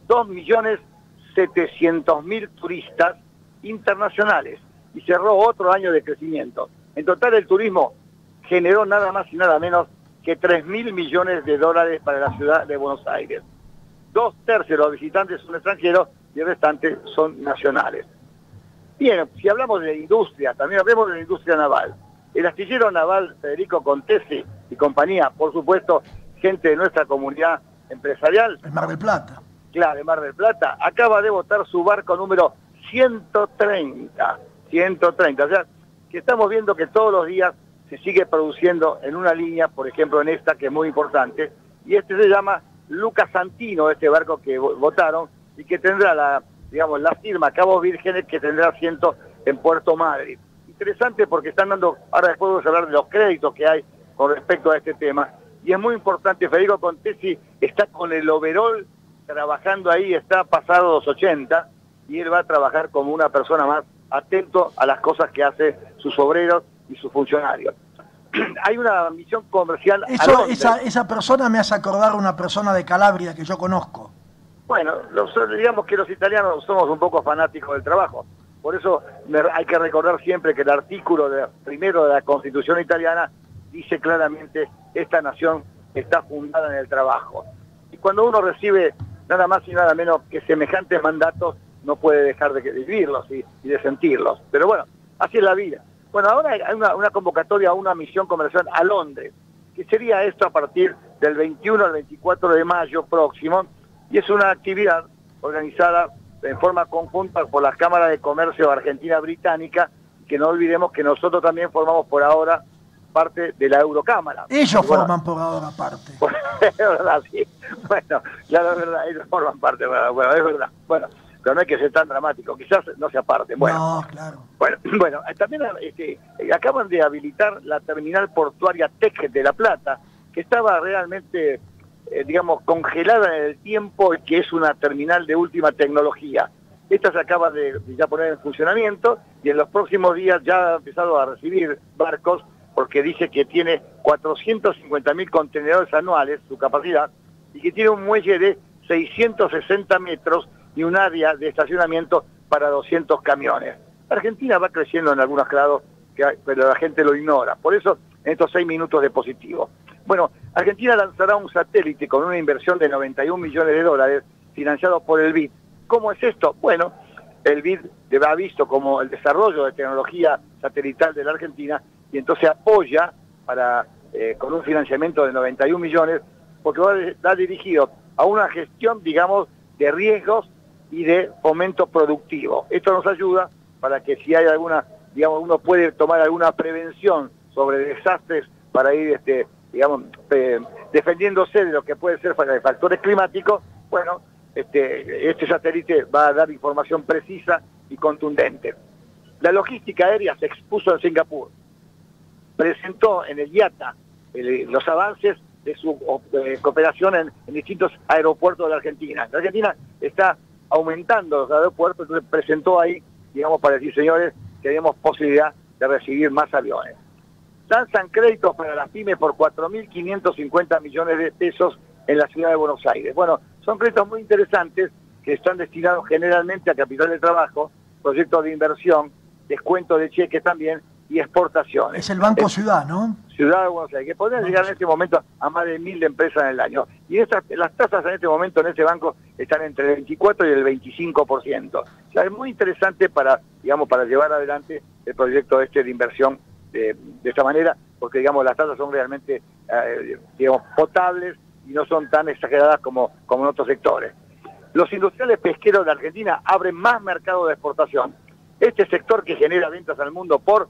2.700.000 turistas internacionales y cerró otro año de crecimiento. En total el turismo generó nada más y nada menos que 3.000 millones de dólares para la ciudad de Buenos Aires. 2/3 de los visitantes son extranjeros y el restante son nacionales. Bien, si hablamos de industria, también hablemos de la industria naval. El astillero naval Federico Contesi y compañía, por supuesto, gente de nuestra comunidad empresarial. El Mar del Plata. Claro, el Mar del Plata, acaba de votar su barco número 130. O sea, que estamos viendo que todos los días se sigue produciendo en una línea, por ejemplo en esta, que es muy importante, y este se llama Luca Santino, este barco que votaron, y que tendrá la firma Cabos Vírgenes, que tendrá asiento en Puerto Madryn. Interesante porque están dando, ahora después vamos a hablar de los créditos que hay con respecto a este tema, y es muy importante. Federico Contesi está con el overall trabajando ahí, está pasado los 80, y él va a trabajar como una persona más atento a las cosas que hace sus obreros y sus funcionarios. hay una misión comercial a Londres. Esa persona me hace acordar a una persona de Calabria que yo conozco. Bueno, digamos que los italianos somos un poco fanáticos del trabajo. Por eso hay que recordar siempre que el artículo primero de la Constitución italiana dice claramente: esta nación está fundada en el trabajo. Y cuando uno recibe nada más y nada menos que semejantes mandatos, no puede dejar de vivirlos y de sentirlos. Pero bueno, así es la vida. Bueno, ahora hay una convocatoria a una misión comercial a Londres, que sería esto a partir del 21 al 24 de mayo próximo, y es una actividad organizada en forma conjunta por las cámaras de comercio argentina-británica, que no olvidemos que nosotros también formamos por ahora parte de la Eurocámara. Ellos forman por ahora parte. Es verdad, sí. Bueno, claro, es verdad, ellos forman parte, bueno, es verdad. Bueno, pero no hay que ser tan dramático, quizás no se aparte. Bueno, no, claro. Bueno, también acaban de habilitar la terminal portuaria TEC de La Plata, que estaba realmente, digamos, congelada en el tiempo, y que es una terminal de última tecnología. Esta se acaba de ya poner en funcionamiento, y en los próximos días ya ha empezado a recibir barcos, porque dice que tiene 450.000 contenedores anuales, su capacidad, y que tiene un muelle de 660 metros y un área de estacionamiento para 200 camiones. Argentina va creciendo en algunos grados, pero la gente lo ignora. Por eso, en estos 6 minutos de positivo. Bueno, Argentina lanzará un satélite con una inversión de 91 millones de dólares financiado por el BID. ¿Cómo es esto? Bueno, el BID ha visto como el desarrollo de tecnología satelital de la Argentina, y entonces apoya con un financiamiento de 91 millones, porque va dirigido a una gestión, digamos, de riesgos y de fomento productivo. Esto nos ayuda para que si hay alguna, digamos, uno puede tomar alguna prevención sobre desastres para ir, digamos, defendiéndose de lo que puede ser de factores climáticos. Bueno, este satélite va a dar información precisa y contundente. La logística aérea se expuso en Singapur. Presentó en el IATA los avances de su cooperación en distintos aeropuertos de la Argentina. La Argentina está aumentando los aeropuertos, entonces presentó ahí, digamos, para decir: señores, tenemos posibilidad de recibir más aviones. Lanzan créditos para las pymes por 4.550 millones de pesos en la ciudad de Buenos Aires. Bueno, son créditos muy interesantes que están destinados generalmente a capital de trabajo, proyectos de inversión, descuento de cheques también y exportaciones. Es el Banco Ciudad, ¿no? Ciudad de Buenos Aires, que podrían llegar en este momento a más de 1.000 empresas en el año. Y las tasas en este momento en ese banco están entre el 24 y el 25%. O sea, es muy interesante para llevar adelante el proyecto de inversión de esta manera, porque, digamos, las tasas son realmente, digamos, potables y no son tan exageradas como en otros sectores. Los industriales pesqueros de Argentina abren más mercado de exportación. Este sector, que genera ventas al mundo por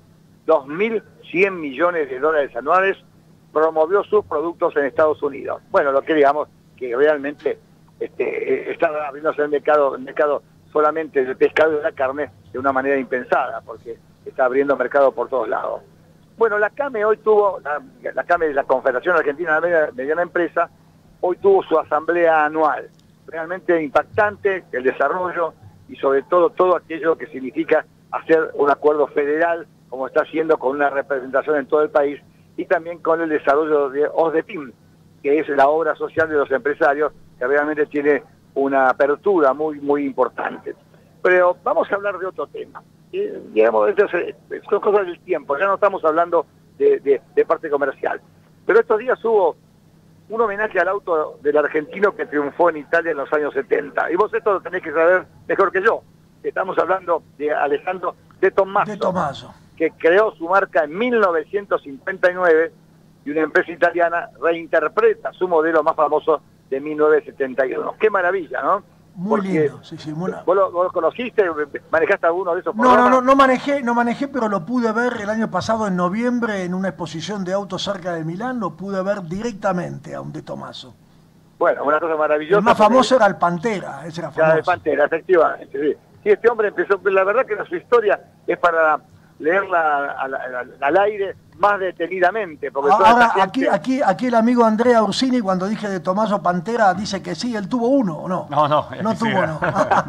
2.100 millones de dólares anuales, promovió sus productos en Estados Unidos. Bueno, lo que digamos que realmente está abriéndose el mercado solamente del pescado y de la carne de una manera impensada, porque está abriendo mercado por todos lados. Bueno, la CAME hoy tuvo, la CAME de la Confederación Argentina de Mediana Empresa, hoy tuvo su asamblea anual. Realmente impactante el desarrollo y sobre todo aquello que significa hacer un acuerdo federal, como está haciendo, con una representación en todo el país, y también con el desarrollo de OSDEPIM, que es la obra social de los empresarios, que realmente tiene una apertura muy, muy importante. Pero vamos a hablar de otro tema. Digamos, son cosas del tiempo, ya no estamos hablando de parte comercial. Pero estos días hubo un homenaje al auto del argentino que triunfó en Italia en los años 70. Y vos esto lo tenés que saber mejor que yo. Estamos hablando de Alejandro De Tomaso, que creó su marca en 1959, y una empresa italiana reinterpreta su modelo más famoso de 1971. ¡Qué maravilla!, ¿no? Muy lindo, sí, muy ¿Vos lo conociste? ¿Manejaste alguno de esos programas? No manejé, pero lo pude ver el año pasado en noviembre en una exposición de autos cerca de Milán, lo pude ver directamente a un De Tomaso. Bueno, una cosa maravillosa. El más famoso era el Pantera, ese era famoso. Ya, el Pantera, efectivamente, sí. Sí, este hombre empezó, la verdad que su historia es para leerla al aire más detenidamente. Porque ahora, gente... aquí el amigo Andrea Ursini, cuando dije De Tomaso Pantera, dice que sí, él tuvo uno, ¿o no? No tuvo, no.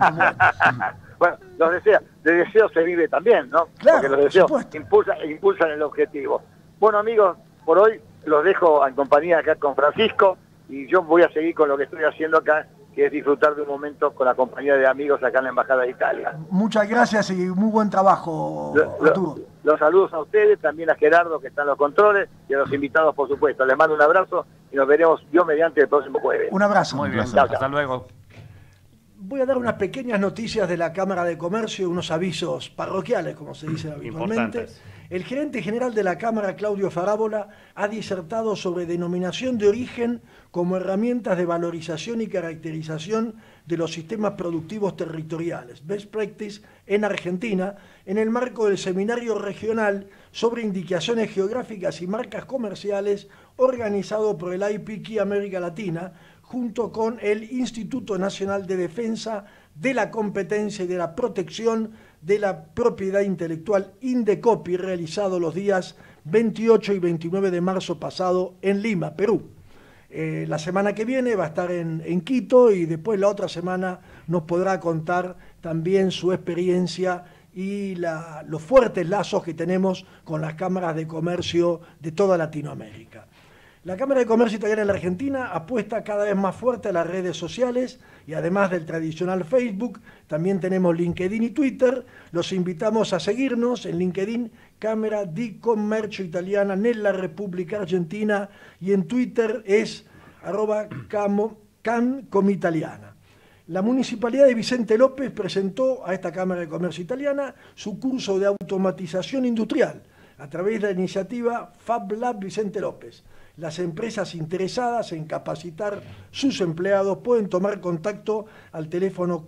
Bueno, los deseos se vive también, ¿no? Claro, porque los deseos impulsan el objetivo. Bueno, amigos, por hoy los dejo en compañía acá con Francisco y yo voy a seguir con lo que estoy haciendo acá, que es disfrutar de un momento con la compañía de amigos acá en la Embajada de Italia. Muchas gracias y muy buen trabajo, Arturo. Los saludos a ustedes, también a Gerardo, que está en los controles, y a los invitados, por supuesto. Les mando un abrazo y nos veremos, Dios mediante, el próximo jueves. Un abrazo. Muy bien, Chao, hasta chao. luego. Voy a dar unas pequeñas noticias de la Cámara de Comercio, unos avisos parroquiales, como se dice habitualmente. Importantes. El gerente general de la Cámara, Claudio Farabola, ha disertado sobre denominación de origen como herramientas de valorización y caracterización de los sistemas productivos territoriales, Best Practice en Argentina, en el marco del Seminario Regional sobre Indicaciones Geográficas y Marcas Comerciales, organizado por el IPK América Latina, junto con el Instituto Nacional de Defensa de la Competencia y de la Protección de la Propiedad Intelectual, Indecopi, realizado los días 28 y 29 de marzo pasado en Lima, Perú. La semana que viene va a estar en Quito y después la otra semana nos podrá contar también su experiencia y los fuertes lazos que tenemos con las cámaras de comercio de toda Latinoamérica. La Cámara de Comercio Italiana en la Argentina apuesta cada vez más fuerte a las redes sociales y además del tradicional Facebook, también tenemos LinkedIn y Twitter. Los invitamos a seguirnos en LinkedIn, Cámara di Commercio Italiana nella Repubblica Argentina, y en Twitter es @CAMCOMItaliana. La Municipalidad de Vicente López presentó a esta Cámara de Comercio Italiana su curso de automatización industrial a través de la iniciativa Fab Lab Vicente López. Las empresas interesadas en capacitar sus empleados pueden tomar contacto al teléfono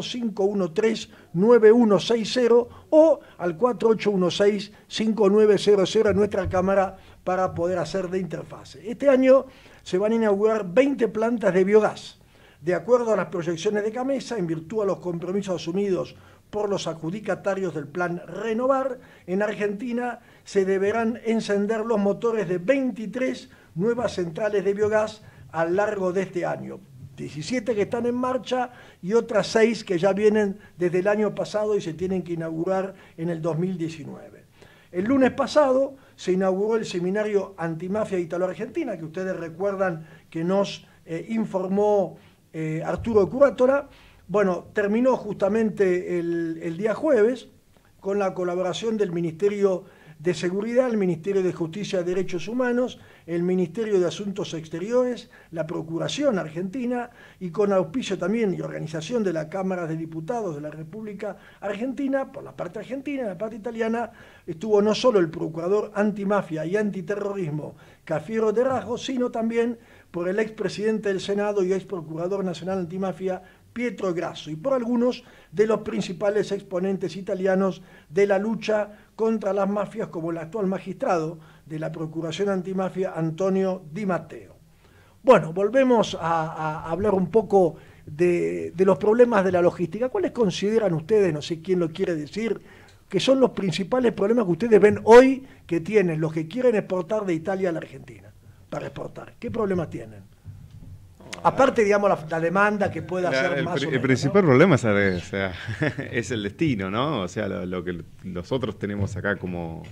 4513-9160 o al 4816-5900 en nuestra cámara para poder hacer de interfase. Este año se van a inaugurar 20 plantas de biogás. De acuerdo a las proyecciones de Camesa, en virtud a los compromisos asumidos por los adjudicatarios del plan Renovar, en Argentina se deberán encender los motores de 23 nuevas centrales de biogás a lo largo de este año. 17 que están en marcha y otras 6 que ya vienen desde el año pasado y se tienen que inaugurar en el 2019. El lunes pasado se inauguró el seminario Antimafia Italo-Argentina, que ustedes recuerdan que nos informó Arturo Curátora. Bueno, terminó justamente el día jueves con la colaboración del Ministerio de Seguridad, el Ministerio de Justicia y Derechos Humanos, el Ministerio de Asuntos Exteriores, la Procuración Argentina y con auspicio también y organización de la Cámara de Diputados de la República Argentina. Por la parte argentina, en la parte italiana, estuvo no solo el Procurador Antimafia y Antiterrorismo, Cafiero de Rajo, sino también por el expresidente del Senado y ex Procurador Nacional Antimafia, Pietro Grasso, y por algunos de los principales exponentes italianos de la lucha contra las mafias, como el actual magistrado de la Procuración Antimafia, Antonio Di Matteo. Bueno, volvemos a hablar un poco de los problemas de la logística. ¿Cuáles consideran ustedes, no sé quién lo quiere decir, que son los principales problemas que ustedes ven hoy que tienen los que quieren exportar de Italia a la Argentina para exportar? ¿Qué problemas tienen? Aparte, digamos, la demanda que pueda ser más o menos. El principal problema es el destino, ¿no? O sea, lo que nosotros tenemos acá como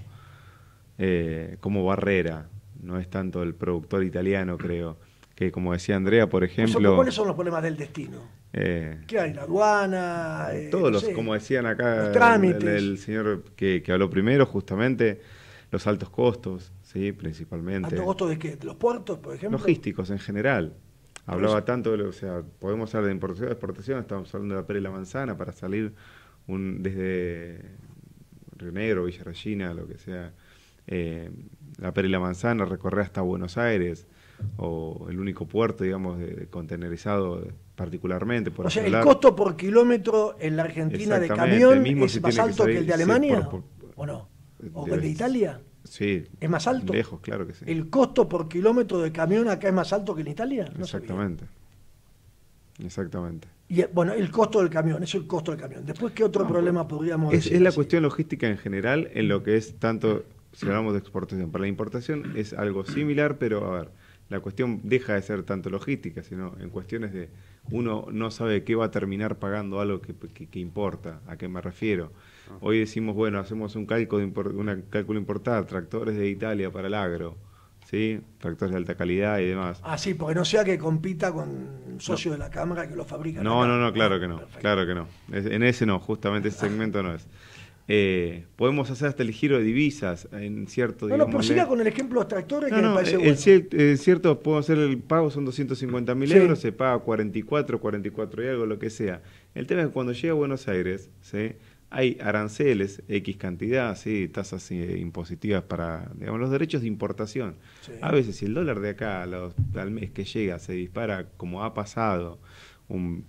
barrera. No es tanto el productor italiano, creo. Que como decía Andrea, por ejemplo... ¿Cuáles son los problemas del destino? ¿Qué hay? ¿La aduana? Todos los, como decían acá, los trámites. El señor que habló primero, justamente, los altos costos, ¿sí? Principalmente. ¿Altos costos de qué? ¿De los puertos, por ejemplo? Logísticos en general. Hablaba tanto, o sea, podemos hablar de importación, de exportación, estamos hablando de la pera y la manzana para salir desde Río Negro, Villa Regina, lo que sea, la pera y la manzana, recorrer hasta Buenos Aires, o el único puerto, digamos, de contenerizado particularmente. O sea, ¿el costo por kilómetro en la Argentina de camión es más alto que el de Alemania? ¿O no? ¿O el de Italia? Sí. ¿Es más alto? Lejos, claro que sí. ¿El costo por kilómetro de camión acá es más alto que en Italia? No exactamente. Sabía. Exactamente. Y bueno, el costo del camión, eso es el costo del camión. Después, ¿qué otro problema podríamos decir? Es la cuestión logística en general, en lo que es tanto, si hablamos de exportación. Para la importación es algo similar, pero a ver, la cuestión deja de ser tanto logística, sino en cuestiones de uno no sabe qué va a terminar pagando algo que importa. ¿A qué me refiero? Hoy decimos, bueno, hacemos un cálculo importar, tractores de Italia para el agro, ¿sí? Tractores de alta calidad y demás. Ah, sí, porque no sea que compita con socios de la Cámara que lo fabrican. No, claro que no, Perfecto. claro que no. En ese no, justamente ese segmento no es. Podemos hacer hasta el giro de divisas en cierto, No, digamos, pero siga con el ejemplo de los tractores que me parece bueno. Cierto, podemos hacer el pago, son 250.000 Sí. euros, se paga 44 y algo, lo que sea. El tema es que cuando llega a Buenos Aires, ¿sí? Hay aranceles, X cantidad, ¿sí? Tasas impositivas para, digamos, los derechos de importación. Sí. A veces, si el dólar de acá al mes que llega se dispara como ha pasado, un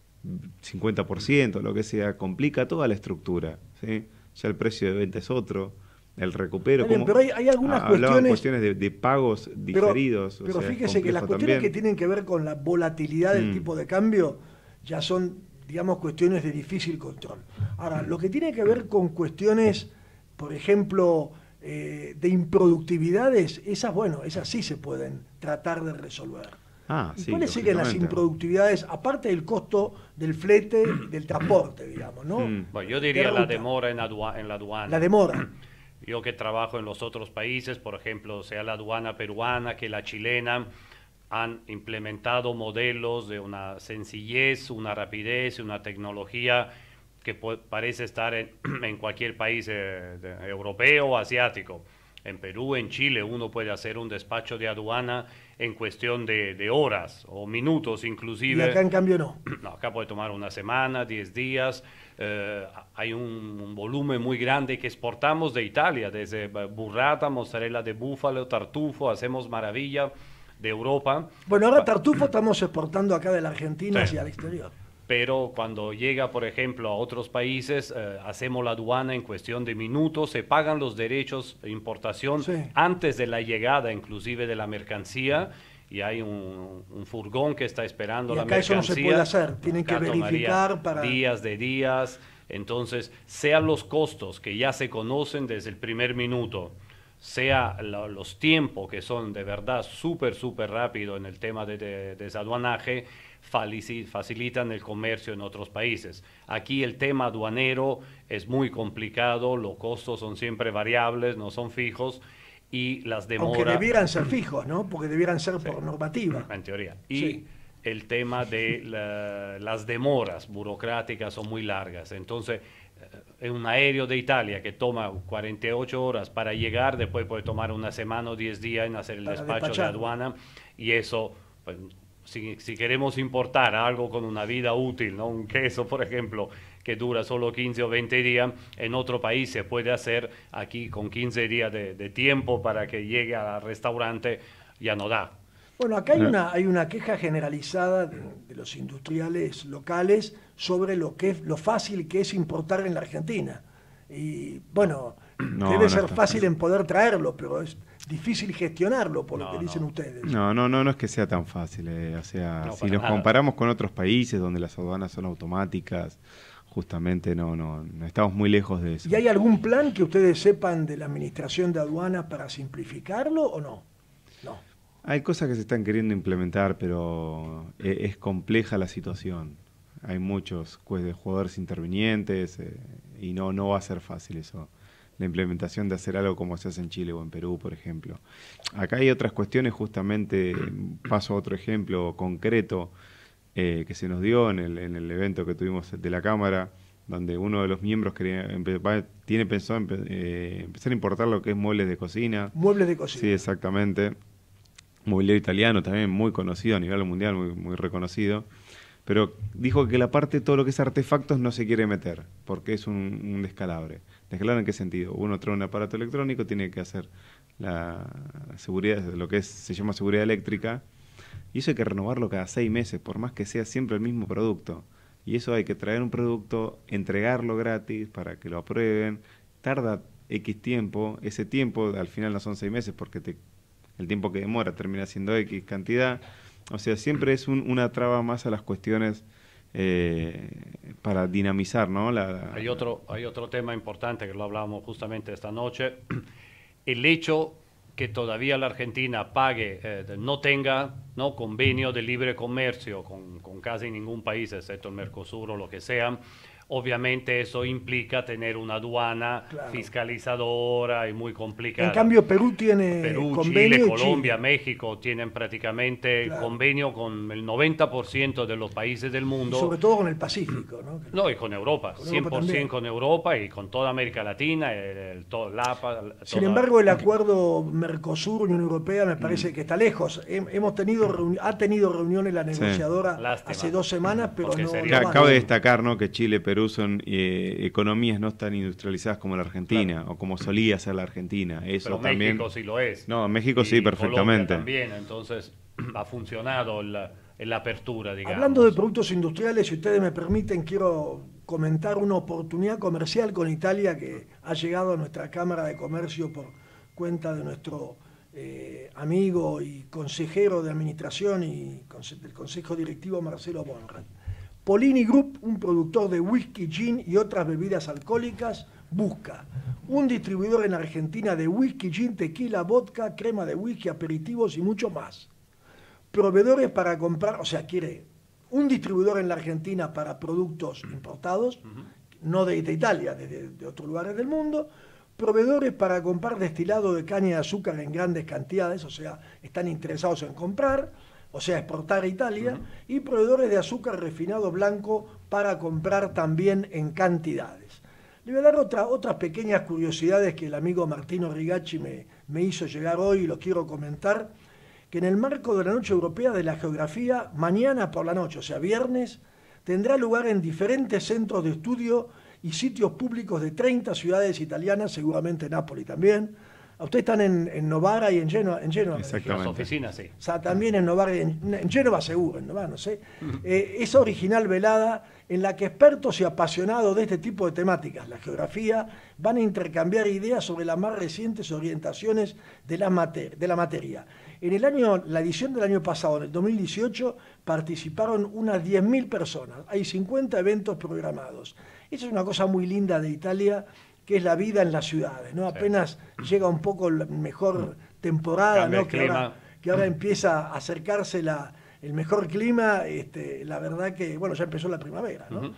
50%, lo que sea, complica toda la estructura, ¿sí? Ya el precio de venta es otro, el recupero. Bien, pero hay algunas cuestiones de pagos diferidos. Pero o sea, fíjese que las cuestiones que tienen que ver con la volatilidad del tipo de cambio ya son, digamos, cuestiones de difícil control. Ahora, lo que tiene que ver con cuestiones, por ejemplo, de improductividades, esas sí se pueden tratar de resolver. Sí, ¿Cuáles serían las improductividades, aparte del costo del flete, del transporte, digamos, ¿no? Bueno, yo diría la demora en la aduana. La demora. Yo que trabajo en los otros países, por ejemplo, sea la aduana peruana que la chilena, han implementado modelos de una sencillez, una rapidez, una tecnología que parece estar en cualquier país europeo o asiático. En Perú, en Chile, uno puede hacer un despacho de aduana en cuestión de horas o minutos inclusive. Y acá en cambio no. No, acá puede tomar una semana, 10 días. Hay un volumen muy grande que exportamos de Italia, desde burrata, mozzarella de búfalo, tartufo, hacemos maravilla de Europa. Bueno, ahora tartufo estamos exportando acá de la Argentina hacia el exterior. Pero cuando llega, por ejemplo, a otros países, hacemos la aduana en cuestión de minutos, se pagan los derechos de importación antes de la llegada inclusive de la mercancía, y hay un furgón que está esperando la mercancía. Y acá eso no se puede hacer, tienen que verificar para... días, entonces, sean los costos que ya se conocen desde el primer minuto, sea los tiempos que son de verdad súper rápido en el tema de desaduanaje, facilitan el comercio en otros países. Aquí el tema aduanero es muy complicado, los costos son siempre variables, no son fijos, y las demoras... Aunque debieran ser fijos, ¿no? Porque debieran ser por normativa. En teoría. Y el tema de las demoras burocráticas son muy largas. Entonces, en un aéreo de Italia que toma 48 horas para llegar, después puede tomar una semana o 10 días en hacer el despacho de aduana, y eso... Pues, si queremos importar algo con una vida útil, ¿no? Un queso, por ejemplo, que dura solo 15 o 20 días, en otro país se puede hacer, aquí con 15 días de tiempo para que llegue al restaurante, ya no da. Bueno, acá hay una queja generalizada de los industriales locales sobre lo fácil que es importar en la Argentina. Y bueno, debe ser fácil en poder traerlo, pero es difícil gestionarlo, por lo que dicen ustedes. No es que sea tan fácil. O sea, si nos comparamos con otros países donde las aduanas son automáticas, justamente no estamos muy lejos de eso. ¿Y hay algún plan que ustedes sepan de la administración de aduanas para simplificarlo o no? No. Hay cosas que se están queriendo implementar, pero es compleja la situación. Hay muchos jugadores intervinientes y no va a ser fácil eso. La implementación de hacer algo como se hace en Chile o en Perú, por ejemplo. Acá hay otras cuestiones, justamente, paso a otro ejemplo concreto que se nos dio en el evento que tuvimos de la Cámara, donde uno de los miembros tiene pensado empezar a importar lo que es muebles de cocina. Muebles de cocina. Sí, exactamente. Mobiliario italiano también muy conocido a nivel mundial, muy reconocido. Pero dijo que la parte de todo lo que es artefactos no se quiere meter, porque es un descalabre. ¿Descalabre en qué sentido? Uno trae un aparato electrónico, tiene que hacer la seguridad, lo que se llama seguridad eléctrica, y eso hay que renovarlo cada 6 meses, por más que sea siempre el mismo producto. Y eso hay que traer un producto, entregarlo gratis para que lo aprueben, tarda X tiempo, ese tiempo al final no son 6 meses, porque el tiempo que demora termina siendo X cantidad. O sea, siempre es una traba más a las cuestiones para dinamizar, ¿no? Hay otro tema importante que lo hablábamos justamente esta noche. El hecho que todavía la Argentina no tenga convenio de libre comercio con casi ningún país, excepto el Mercosur o lo que sea, Obviamente eso implica tener una aduana fiscalizadora y muy complicada. En cambio Perú tiene convenio, Chile, Colombia, México tienen prácticamente convenio con el 90% de los países del mundo. Y sobre todo con el Pacífico, ¿no? No, y con Europa, 100% también. con Europa y con toda América Latina, Sin embargo, el acuerdo Mercosur-Unión Europea me parece que está lejos. Ha tenido reuniones la negociadora hace 2 semanas, pero no cabe destacar, ¿no?, que Chile, Perú son economías no tan industrializadas como la Argentina, o como solía ser la Argentina. Eso pero también... México sí lo es. No, México sí, perfectamente. También, entonces ha funcionado la apertura, digamos. Hablando de productos industriales, si ustedes me permiten, quiero comentar una oportunidad comercial con Italia que ha llegado a nuestra Cámara de Comercio por cuenta de nuestro amigo y consejero de administración y del Consejo Directivo Marcelo Bonrat. Polini Group, un productor de whisky, gin y otras bebidas alcohólicas, busca un distribuidor en Argentina de whisky, gin, tequila, vodka, crema de whisky, aperitivos y mucho más. Proveedores para comprar, o sea, quiere un distribuidor en la Argentina para productos importados, no de Italia, de otros lugares del mundo. Proveedores para comprar destilado de caña de azúcar en grandes cantidades, o sea, están interesados en comprar, o sea, exportar a Italia, y proveedores de azúcar refinado blanco para comprar también en cantidades. Le voy a dar otras pequeñas curiosidades que el amigo Martino Rigacci me hizo llegar hoy y lo quiero comentar, que en el marco de la Noche Europea de la Geografía, mañana por la noche, o sea, viernes, tendrá lugar en diferentes centros de estudio y sitios públicos de 30 ciudades italianas, seguramente Nápoli también. Ustedes están en Novara y en Génova. Exactamente. Las oficinas, sí. O sea, también en Novara y en Génova seguro, en Novara, no sé. Esa original velada en la que expertos y apasionados de este tipo de temáticas, la geografía, van a intercambiar ideas sobre las más recientes orientaciones de la materia. La edición del año pasado, en el 2018, participaron unas 10.000 personas. Hay 50 eventos programados. Esa es una cosa muy linda de Italia, que es la vida en las ciudades, ¿no? Sí. Apenas llega un poco la mejor temporada, ¿no? Que ahora empieza a acercarse el mejor clima, la verdad que, bueno, ya empezó la primavera, ¿no?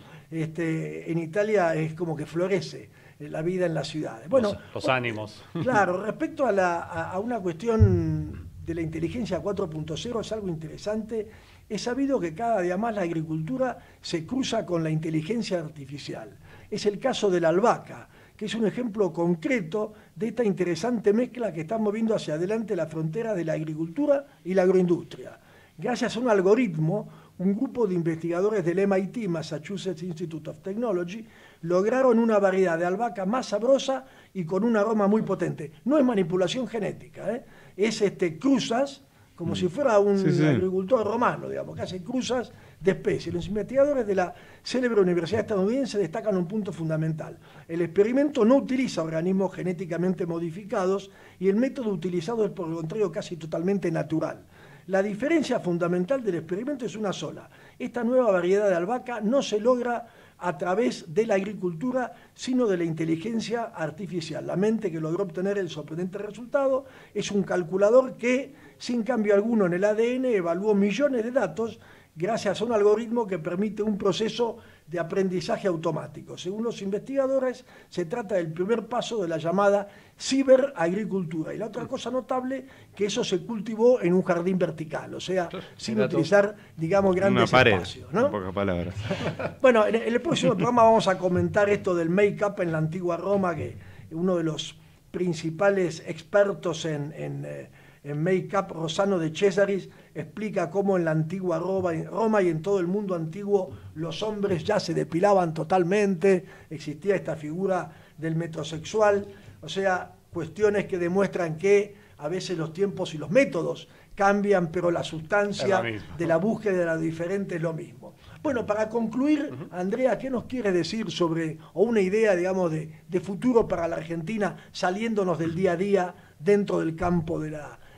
En Italia es como que florece la vida en las ciudades. Bueno, los ánimos. Claro, respecto a una cuestión de la inteligencia 4.0, es algo interesante. Es sabido que cada día más la agricultura se cruza con la inteligencia artificial. Es el caso de la albahaca, que es un ejemplo concreto de esta interesante mezcla que está moviendo hacia adelante la frontera de la agricultura y la agroindustria. Gracias a un algoritmo, un grupo de investigadores del MIT, Massachusetts Institute of Technology, lograron una variedad de albahaca más sabrosa y con un aroma muy potente. No es manipulación genética, es cruzas, como si fuera un agricultor romano, digamos, que hace cruzas de especies. Los investigadores de la célebre universidad estadounidense destacan un punto fundamental. El experimento no utiliza organismos genéticamente modificados y el método utilizado es, por el contrario, casi totalmente natural. La diferencia fundamental del experimento es una sola. Esta nueva variedad de albahaca no se logra a través de la agricultura, sino de la inteligencia artificial. La mente que logró obtener el sorprendente resultado es un calculador que, sin cambio alguno en el ADN, evaluó millones de datos gracias a un algoritmo que permite un proceso de aprendizaje automático. Según los investigadores, se trata del primer paso de la llamada ciberagricultura. Y la otra cosa notable, que eso se cultivó en un jardín vertical, o sea, sin utilizar, digamos, grandes espacios, ¿no? En pocas palabras. Bueno, en el próximo programa vamos a comentar esto del make-up en la antigua Roma, que uno de los principales expertos en make-up, Rossano de Cesaris, explica cómo en la antigua Roma y en todo el mundo antiguo los hombres ya se depilaban totalmente, existía esta figura del metrosexual, o sea, cuestiones que demuestran que a veces los tiempos y los métodos cambian, pero la sustancia de la búsqueda de la diferente es lo mismo. Bueno, para concluir, Andrea, ¿qué nos quiere decir sobre, o una idea, digamos, de futuro para la Argentina, saliéndonos del día a día dentro del campo de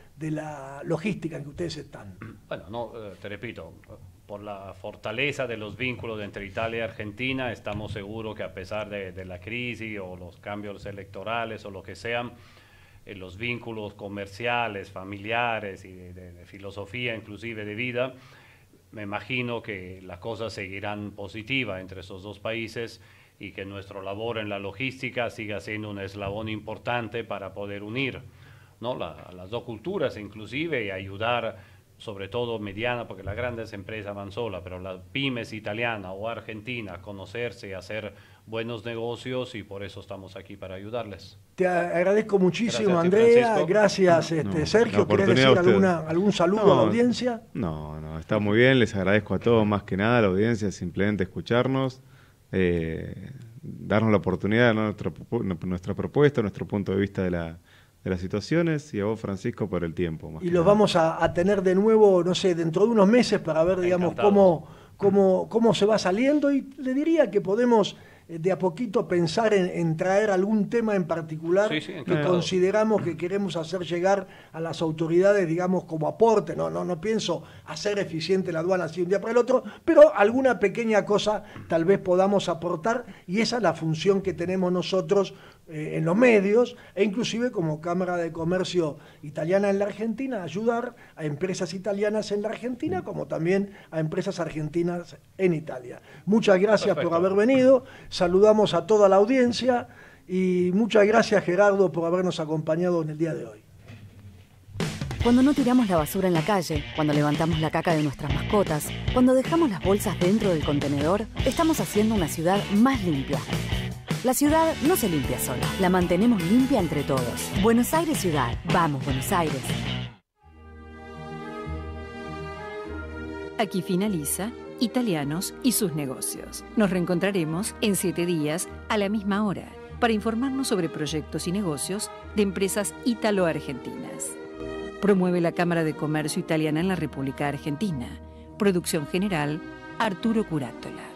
la logística en que ustedes están? Bueno, te repito, por la fortaleza de los vínculos entre Italia y Argentina, estamos seguros que a pesar de la crisis o los cambios electorales o lo que sean, los vínculos comerciales, familiares y de filosofía, inclusive de vida, me imagino que las cosas seguirán positivas entre esos dos países y que nuestra labor en la logística siga siendo un eslabón importante para poder unir, ¿no?, las dos culturas inclusive, y ayudar sobre todo mediana, porque las grandes empresas van solas, pero las pymes italianas o argentinas, conocerse y hacer buenos negocios, y por eso estamos aquí para ayudarles. Te agradezco muchísimo, Gracias, Andrea. Francisco. Gracias, Sergio. ¿Querés decir algún saludo a la audiencia? No, está muy bien. Les agradezco a todos, más que nada a la audiencia, simplemente escucharnos, darnos la oportunidad de nuestra propuesta, nuestro punto de vista de las situaciones, y a vos, Francisco, por el tiempo. Y los vamos a tener de nuevo, no sé, dentro de unos meses para ver, digamos, cómo se va saliendo, y le diría que podemos de a poquito pensar en traer algún tema en particular que consideramos que queremos hacer llegar a las autoridades, digamos, como aporte. No pienso hacer eficiente la aduana así un día para el otro, pero alguna pequeña cosa tal vez podamos aportar, y esa es la función que tenemos nosotros en los medios, e inclusive como Cámara de Comercio Italiana en la Argentina, ayudar a empresas italianas en la Argentina, como también a empresas argentinas en Italia. Muchas gracias por haber venido, saludamos a toda la audiencia, y muchas gracias, Gerardo, por habernos acompañado en el día de hoy. Cuando no tiramos la basura en la calle, cuando levantamos la caca de nuestras mascotas, cuando dejamos las bolsas dentro del contenedor, estamos haciendo una ciudad más limpia. La ciudad no se limpia sola, la mantenemos limpia entre todos. Buenos Aires Ciudad. Vamos, Buenos Aires. Aquí finaliza Italianos y sus negocios. Nos reencontraremos en 7 días a la misma hora para informarnos sobre proyectos y negocios de empresas ítalo-argentinas. Promueve la Cámara de Comercio Italiana en la República Argentina. Producción general, Arturo Curátola.